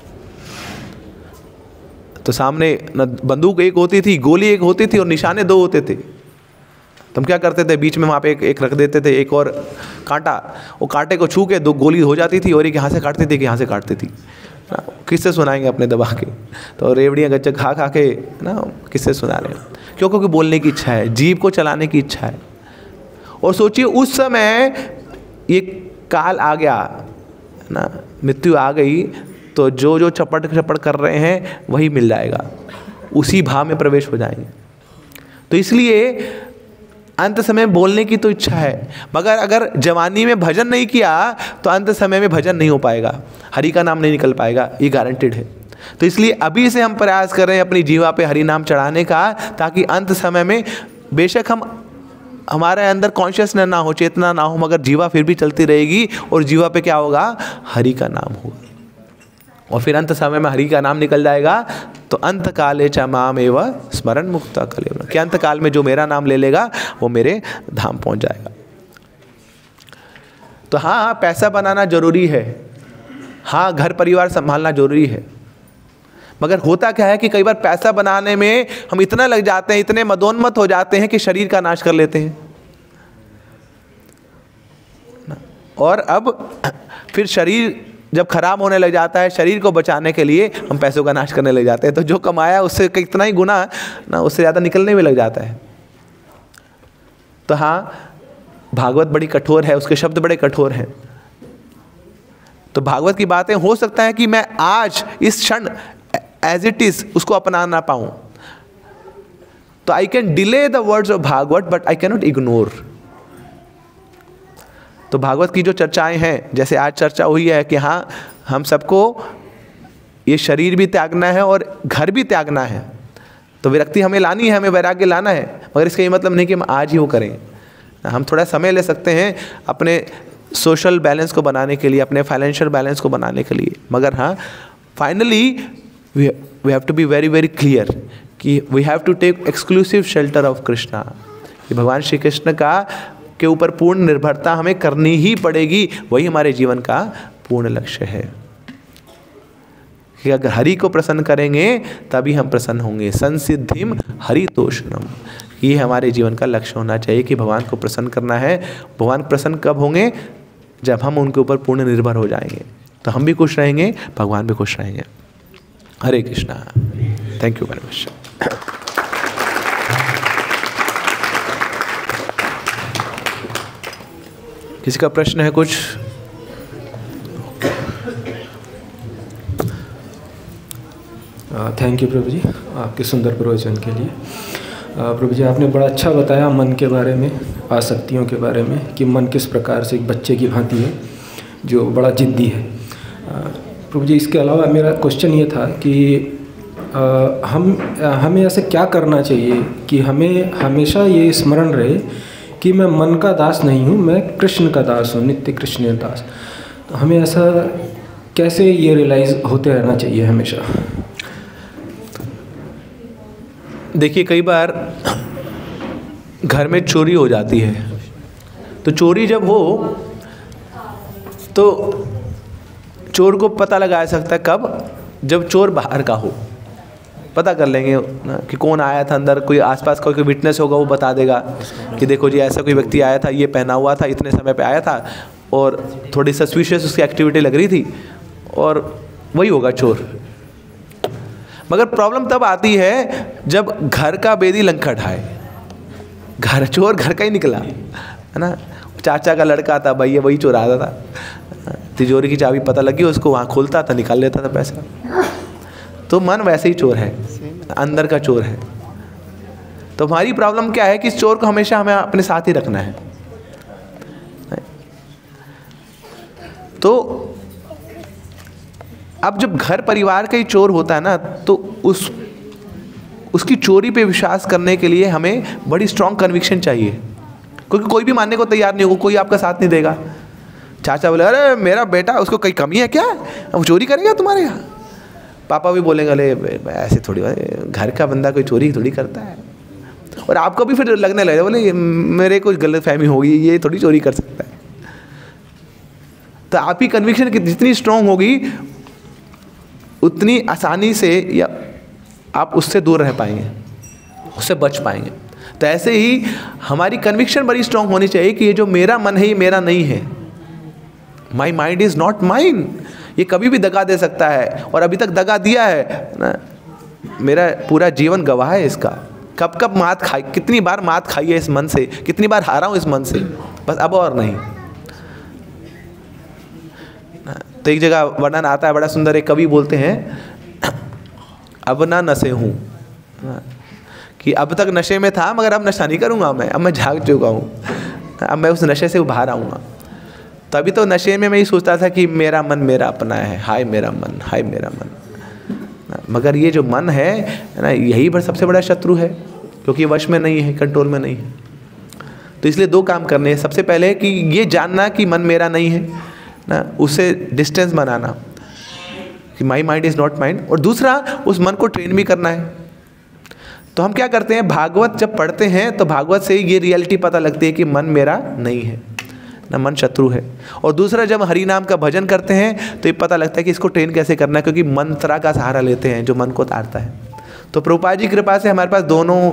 तो सामने न बंदूक एक होती थी, गोली एक होती थी और निशाने दो होते थे। तुम क्या करते थे, बीच में वहाँ पे एक, एक रख देते थे, एक और कांटा, वो कांटे को छू के दो गोली हो जाती थी और एक यहाँ से काटती थी, एक यहाँ से काटती थी ना। किससे सुनाएंगे अपने दबा के, तो रेवड़ियाँ गच्चे खा खा के ना किससे सुना रहे हैं। क्यों? क्योंकि बोलने की इच्छा है, जीव को चलाने की इच्छा है। और सोचिए उस समय ये काल आ गया ना, मृत्यु आ गई, तो जो जो चपट चपट कर रहे हैं वही मिल जाएगा, उसी भाव में प्रवेश हो जाएंगे। तो इसलिए अंत समय बोलने की तो इच्छा है, मगर अगर जवानी में भजन नहीं किया तो अंत समय में भजन नहीं हो पाएगा, हरि का नाम नहीं निकल पाएगा, ये गारंटेड है। तो इसलिए अभी से हम प्रयास कर रहे हैं अपनी जीवा पे हरि नाम चढ़ाने का, ताकि अंत समय में बेशक हम हमारे अंदर कॉन्शियसनेस ना हो, चेतना ना हो, मगर जीवा फिर भी चलती रहेगी और जीवा पे क्या होगा, हरि का नाम होगा। और फिर अंत समय में हरि का नाम निकल जाएगा, तो अंत काले च माम एव स्मरण मुक्ता कलेव, कि अंत काल में जो मेरा नाम ले लेगा वो मेरे धाम पहुंच जाएगा। तो हाँ, पैसा बनाना जरूरी है, हाँ घर परिवार संभालना जरूरी है, मगर होता क्या है कि कई बार पैसा बनाने में हम इतना लग जाते हैं, इतने मदोन्मत्त हो जाते हैं कि शरीर का नाश कर लेते हैं। और अब फिर शरीर जब खराब होने लग जाता है, शरीर को बचाने के लिए हम पैसों का नाश करने लग जाते हैं, तो जो कमाया उससे कितना ही गुना ना उससे ज़्यादा निकलने में लग जाता है। तो हाँ, भागवत बड़ी कठोर है, उसके शब्द बड़े कठोर हैं। तो भागवत की बातें हो सकता है कि मैं आज इस क्षण एज इट इज उसको अपना ना पाऊं, तो I can delay the words of Bhagavat but I can not ignore. तो भागवत की जो चर्चाएं हैं, जैसे आज चर्चा हुई है कि हाँ हम सबको ये शरीर भी त्यागना है और घर भी त्यागना है, तो विरक्ति हमें लानी है, हमें वैराग्य लाना है, मगर इसका ये मतलब नहीं कि हम आज ही वो करें। हम थोड़ा समय ले सकते हैं अपने सोशल बैलेंस को बनाने के लिए, अपने फाइनेंशियल बैलेंस को बनाने के लिए, मगर हाँ finally we we have to be very very clear कि we have to take exclusive shelter of Krishna, कि भगवान श्री कृष्ण का के ऊपर पूर्ण निर्भरता हमें करनी ही पड़ेगी, वही हमारे जीवन का पूर्ण लक्ष्य है। कि अगर हरि को प्रसन्न करेंगे तभी हम प्रसन्न होंगे। संसिद्धिम हरितोषणम, ये हमारे जीवन का लक्ष्य होना चाहिए कि भगवान को प्रसन्न करना है। भगवान प्रसन्न कब होंगे? जब हम उनके ऊपर पूर्ण निर्भर हो जाएंगे, तो हम भी खुश रहेंगे, भगवान भी खुश रहेंगे। Hare Krishna. Thank you very much. किसी का प्रश्न है कुछ? थैंक यू प्रभु जी आपके सुंदर प्रवचन के लिए। प्रभु जी आपने बड़ा अच्छा बताया मन के बारे में, आसक्तियों के बारे में, कि मन किस प्रकार से एक बच्चे की भांति है जो बड़ा जिद्दी है। प्रभु जी इसके अलावा मेरा क्वेश्चन ये था कि आ, हम हमें ऐसे क्या करना चाहिए कि हमें हमेशा ये स्मरण रहे कि मैं मन का दास नहीं हूँ, मैं कृष्ण का दास हूँ, नित्य कृष्ण दास। तो हमें ऐसा कैसे ये रियलाइज़ होते रहना चाहिए हमेशा? देखिए कई बार घर में चोरी हो जाती है, तो चोरी जब हो तो चोर को पता लगाया सकता है कब? जब चोर बाहर का हो। पता कर लेंगे ना कि कौन आया था अंदर, कोई आसपास कोई कोई विटनेस होगा वो बता देगा कि देखो जी ऐसा कोई व्यक्ति आया था, ये पहना हुआ था, इतने समय पे आया था और थोड़ी सस्पिशियस उसकी एक्टिविटी लग रही थी, और वही होगा चोर। मगर प्रॉब्लम तब आती है जब घर का बेदी लंका ढाए। घर चोर घर का ही निकला है ना, चाचा का लड़का था भैया, वही चोर आता था, तिजोरी की चाबी पता लगी उसको, वहाँ खोलता था, निकाल लेता था पैसा। तो मन वैसे ही चोर है, अंदर का चोर है। तो हमारी प्रॉब्लम क्या है कि इस चोर को हमेशा हमें अपने साथ ही रखना है। तो अब जब घर परिवार का ही चोर होता है ना, तो उस उसकी चोरी पे विश्वास करने के लिए हमें बड़ी स्ट्रांग कन्विक्शन चाहिए, क्योंकि कोई भी मानने को तैयार नहीं होगा, कोई आपका साथ नहीं देगा। चाचा बोले अरे मेरा बेटा, उसको कहीं कमी है क्या, वो चोरी करेगा तुम्हारे यहाँ? पापा भी बोलेंगे अरे ऐसे थोड़ी, घर का बंदा कोई चोरी थोड़ी करता है। और आपको भी फिर लगने लगे बोले मेरे कोई गलत फहमी होगी, ये थोड़ी चोरी कर सकता है। तो आपकी कन्विक्शन जितनी स्ट्रांग होगी उतनी आसानी से या आप उससे दूर रह पाएंगे, उससे बच पाएंगे। तो ऐसे ही हमारी कन्विक्शन बड़ी स्ट्रांग होनी चाहिए कि ये जो मेरा मन है ये मेरा नहीं है। My mind is not mine. ये कभी भी दगा दे सकता है और अभी तक दगा दिया है ना। मेरा पूरा जीवन गवाह है इसका। कब कब मात खाई, कितनी बार मात खाई है इस मन से, कितनी बार हारा हूँ इस मन से, बस अब और नहीं। तो एक जगह वर्णन आता है बड़ा सुंदर, एक कवि बोलते हैं अब ना नशे हूँ, कि अब तक नशे में था मगर अब नशा नहीं करूँगा मैं, अब मैं जाग चुका हूँ, अब मैं उस नशे से उबार आऊँगा। तो अभी तो नशे में मैं ये सोचता था कि मेरा मन मेरा अपना है, हाय मेरा मन, हाय मेरा मन। मगर ये जो मन है ना, यही बड़ा सबसे बड़ा शत्रु है, क्योंकि वश में नहीं है, कंट्रोल में नहीं है। तो इसलिए दो काम करने हैं। सबसे पहले कि ये जानना कि मन मेरा नहीं है ना, उससे डिस्टेंस बनाना कि my mind is not mind. और दूसरा उस मन को ट्रेन भी करना है। तो हम क्या करते हैं, भागवत जब पढ़ते हैं तो भागवत से ये रियलिटी पता लगती है कि मन मेरा नहीं है ना, मन शत्रु है। और दूसरा जब हरि नाम का भजन करते हैं तो ये पता लगता है कि इसको ट्रेन कैसे करना है, क्योंकि मंत्रा का सहारा लेते हैं जो मन को तारता है। तो प्रभुपाद जी की कृपा से हमारे पास दोनों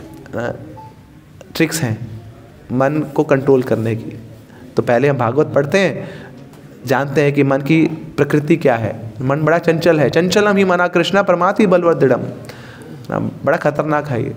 ट्रिक्स हैं मन को कंट्रोल करने की। तो पहले हम भागवत पढ़ते हैं, जानते हैं कि मन की प्रकृति क्या है। मन बड़ा चंचल है, चंचलम ही मना कृष्णा परमाति बलवदृढ़म, बड़ा खतरनाक है ये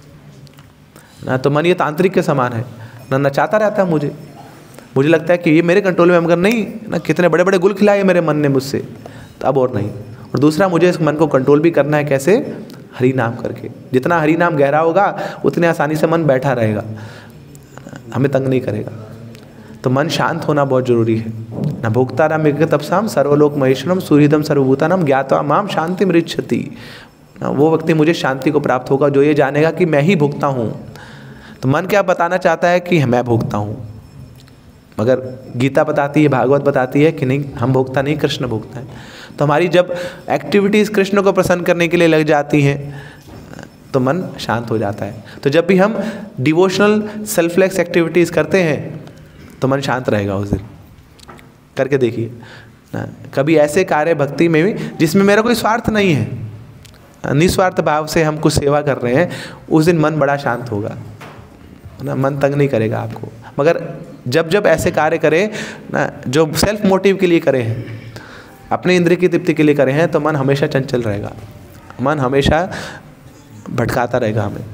ना। तो मन ये तांत्रिक के समान है ना, नचाता रहता है मुझे मुझे लगता है कि ये मेरे कंट्रोल में, मगर नहीं ना, कितने बड़े बड़े गुल खिलाए मेरे मन ने मुझसे, तो अब और नहीं। और दूसरा मुझे इस मन को कंट्रोल भी करना है, कैसे, हरि नाम करके। जितना हरि नाम गहरा होगा उतने आसानी से मन बैठा रहेगा, हमें तंग नहीं करेगा। तो मन शांत होना बहुत जरूरी है ना। भोक्ता राम तपसाम सर्वलोक महेश्वरम सूर्यदम सर्वभूतानाम ज्ञात्वा माम शांति मृच्छति। वो व्यक्ति मुझे शांति को प्राप्त होगा जो ये जानेगा कि मैं ही भोगता हूँ। तो मन क्या बताना चाहता है कि मैं भोगता हूँ, मगर गीता बताती है, भागवत बताती है कि नहीं, हम भोगता नहीं, कृष्ण भोगता है। तो हमारी जब एक्टिविटीज़ कृष्ण को प्रसन्न करने के लिए लग जाती हैं तो मन शांत हो जाता है। तो जब भी हम डिवोशनल सेल्फलेस एक्टिविटीज़ करते हैं तो मन शांत रहेगा उस दिन। करके देखिए ना, कभी ऐसे कार्य भक्ति में भी जिसमें मेरा कोई स्वार्थ नहीं है, निस्वार्थ भाव से हम कुछ सेवा कर रहे हैं, उस दिन मन बड़ा शांत होगा ना, मन तंग नहीं करेगा आपको। मगर जब जब ऐसे कार्य करें ना जो सेल्फ मोटिव के लिए करें हैं, अपने इंद्रिय की तृप्ति के लिए करें हैं, तो मन हमेशा चंचल रहेगा, मन हमेशा भटकाता रहेगा हमें।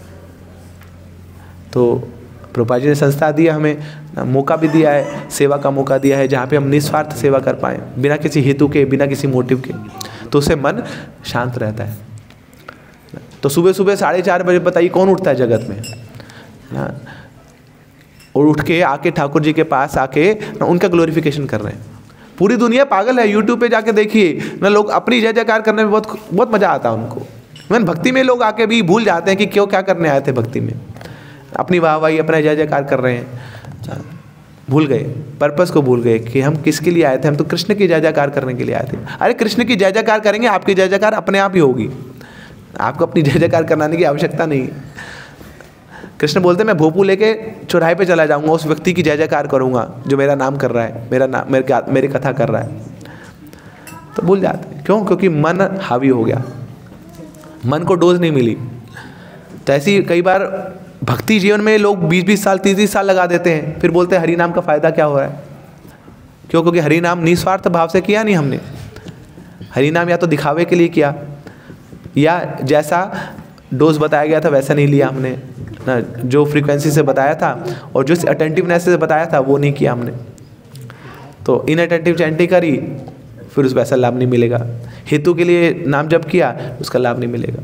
तो प्रभुपाद जी ने संस्था दिया हमें, मौका भी दिया है, सेवा का मौका दिया है, जहाँ पे हम निस्वार्थ सेवा कर पाएँ, बिना किसी हेतु के, बिना किसी मोटिव के, तो उससे मन शांत रहता है। तो सुबह सुबह साढ़े चार बजे बताइए कौन उठता है जगत में ना, और उठ के आके ठाकुर जी के पास आके ना उनका ग्लोरिफिकेशन कर रहे हैं। पूरी दुनिया पागल है, यूट्यूब पे जाके देखिए ना, लोग अपनी जय जयकार करने में बहुत बहुत मज़ा आता है उनको। मैंने भक्ति में लोग आके भी भूल जाते हैं कि क्यों क्या करने आए थे भक्ति में, अपनी वाह वाही अपना जय जयकार कर रहे हैं, भूल गए पर्पस को, भूल गए कि हम किसके लिए आए थे। हम तो कृष्ण की जय जयकार करने के लिए आए थे। अरे कृष्ण की जय जयकार करेंगे, आपकी जय जयकार अपने आप ही होगी, आपको अपनी जय जयकार कराने की आवश्यकता नहीं है। कृष्ण बोलते मैं भोपू लेके चौराहे पे चला जाऊंगा, उस व्यक्ति की जय जयकार करूंगा जो मेरा नाम कर रहा है, मेरा नाम मेरे मेरी कथा कर रहा है। तो भूल जाते हैं, क्यों? क्योंकि मन हावी हो गया, मन को डोज नहीं मिली। तो ऐसी कई बार भक्ति जीवन में लोग बीस बीस साल तीस तीस साल लगा देते हैं, फिर बोलते हैं हरि नाम का फ़ायदा क्या हो रहा है। क्यों? क्योंकि हरि नाम निस्वार्थ भाव से किया नहीं हमने। हरि नाम या तो दिखावे के लिए किया, या जैसा डोज बताया गया था वैसा नहीं लिया हमने ना, जो फ्रीक्वेंसी से बताया था और जो अटेंटिवनेस से बताया था वो नहीं किया हमने। तो इनअटेंटिव चैंटिंग करी, फिर उसको ऐसा लाभ नहीं मिलेगा। हेतु के लिए नाम जप किया, उसका लाभ नहीं मिलेगा।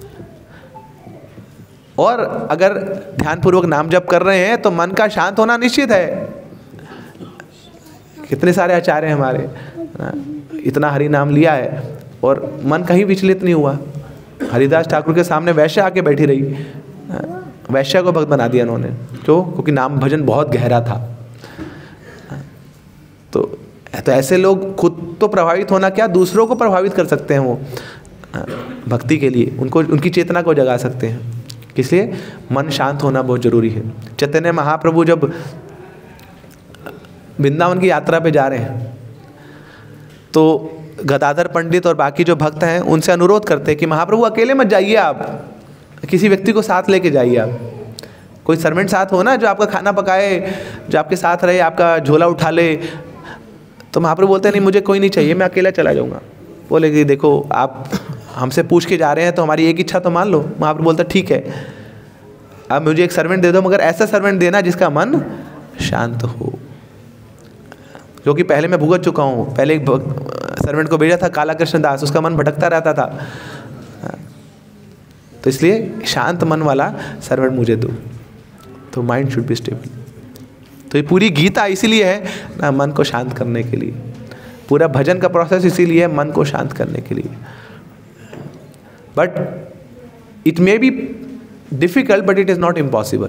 और अगर ध्यानपूर्वक नाम जप कर रहे हैं तो मन का शांत होना निश्चित है। कितने सारे आचार्य हैं हमारे, इतना हरि नाम लिया है और मन कहीं विचलित नहीं हुआ। हरिदास ठाकुर के सामने वैश्य आके बैठी रही, वैश्य को भक्त बना दिया उन्होंने। क्यों? क्योंकि नाम भजन बहुत गहरा था। तो तो ऐसे लोग खुद तो प्रभावित होना क्या, दूसरों को प्रभावित कर सकते हैं वो भक्ति के लिए, उनको उनकी चेतना को जगा सकते हैं। इसलिए मन शांत होना बहुत ज़रूरी है। चैतन्य महाप्रभु जब वृंदावन की यात्रा पे जा रहे हैं तो गदाधर पंडित और बाकी जो भक्त हैं उनसे अनुरोध करते हैं कि महाप्रभु अकेले मत जाइए, आप किसी व्यक्ति को साथ लेके जाइए, आप कोई सर्वेंट साथ हो ना जो आपका खाना पकाए, जो आपके साथ रहे, आपका झोला उठा ले। तो महाप्रभु बोलते हैं नहीं मुझे कोई नहीं चाहिए, मैं अकेला चला जाऊँगा। बोले कि देखो आप हमसे पूछ के जा रहे हैं तो हमारी एक इच्छा तो मान लो। महाप्रभु बोलता ठीक है, अब मुझे एक सर्वेंट दे दो, मगर ऐसा सर्वेंट देना जिसका मन शांत हो, क्योंकि पहले मैं भुगत चुका हूँ। पहले एक सर्वेंट को भेजा था काला कृष्ण दास, उसका मन भटकता रहता था, तो इसलिए शांत मन वाला सर्वेंट मुझे दो। तो माइंड शुड बी स्टेबल। तो ये पूरी गीता इसीलिए है ना, मन को शांत करने के लिए। पूरा भजन का प्रोसेस इसीलिए है, मन को शांत करने के लिए। But it may be difficult but it is not impossible.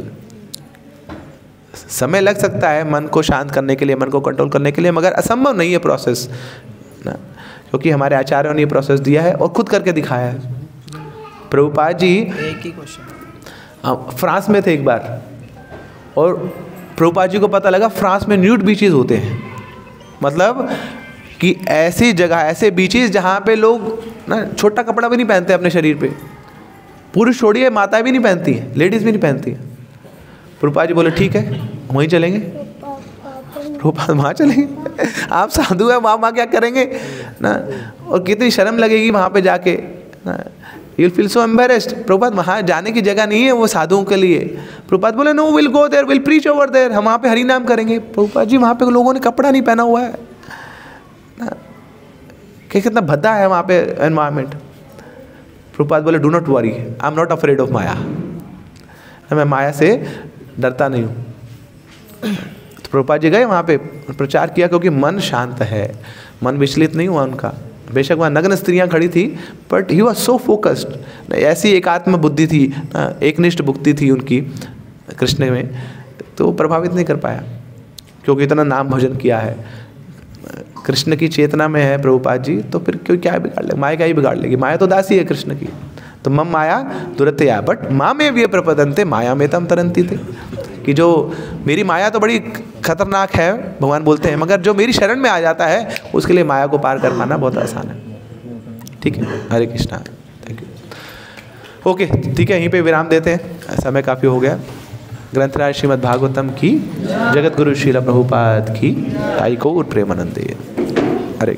समय लग सकता है मन को शांत करने के लिए, मन को कंट्रोल करने के लिए, मगर असंभव नहीं है प्रोसेस ना, क्योंकि हमारे आचार्यों ने ये प्रोसेस दिया है और खुद करके दिखाया है। प्रभुपाद जी एक ही क्वेश्चन, फ्रांस में थे एक बार, और प्रभुपाद जी को पता लगा फ्रांस में न्यूड बीचेस होते हैं। मतलब कि ऐसी जगह, ऐसे बीचेस जहाँ पे लोग ना छोटा कपड़ा भी नहीं पहनते अपने शरीर पे, पुरुष छोड़िए माताएं भी नहीं पहनती हैं, लेडीज़ भी नहीं पहनती हैं। प्रभुपाद जी बोले ठीक है वहीं चलेंगे। प्रभुपाद वहाँ चलेंगे, आप साधु हैं, वहाँ वहाँ क्या करेंगे ना, और कितनी शर्म लगेगी वहाँ पे जाके ना, you feel so embarrassed. Prabhupada वहाँ जाने की जगह नहीं है वो साधुओं के लिए। प्रभुपाद बोले no will go there, will preach over there, हम वहाँ पे हरि नाम करेंगे। प्रभुपाद जी वहाँ पे लोगों ने कपड़ा नहीं पहना हुआ है ना, कि कितना भद्दा है वहाँ पे एनवायरमेंट। प्रभुपाद बोले do not worry, I am not afraid of maya, मैं माया से डरता नहीं हूँ। तो प्रभुपाद जी गए वहाँ पे, प्रचार किया, क्योंकि मन शांत है, मन विचलित नहीं हुआ उनका। बेशक वहाँ नग्न स्त्रियाँ खड़ी थी, but he was so focused. ऐसी एकात्म बुद्धि थी, एकनिष्ठ बुद्धि थी उनकी कृष्ण में, तो वो प्रभावित नहीं कर पाया, क्योंकि इतना नाम भजन किया है, कृष्ण की चेतना में है प्रभुपाद जी। तो फिर क्यों क्या बिगाड़ लेगी, माया क्या ही बिगाड़ लेगी, माया तो दासी है कृष्ण की। तो मम माया दुरत्या बट माँ में भी प्रपदंते माया में तम तरंती थे, कि जो मेरी माया तो बड़ी खतरनाक है भगवान बोलते हैं, मगर जो मेरी शरण में आ जाता है उसके लिए माया को पार कर पाना बहुत आसान है। ठीक है, Hare Krishna, thank you. Okay ठीक है, यहीं पे विराम देते हैं, समय काफ़ी हो गया। ग्रंथराज श्रीमद् भागवतम की, जगत गुरु श्रील प्रभुपाद की, आई को प्रेमानंदे।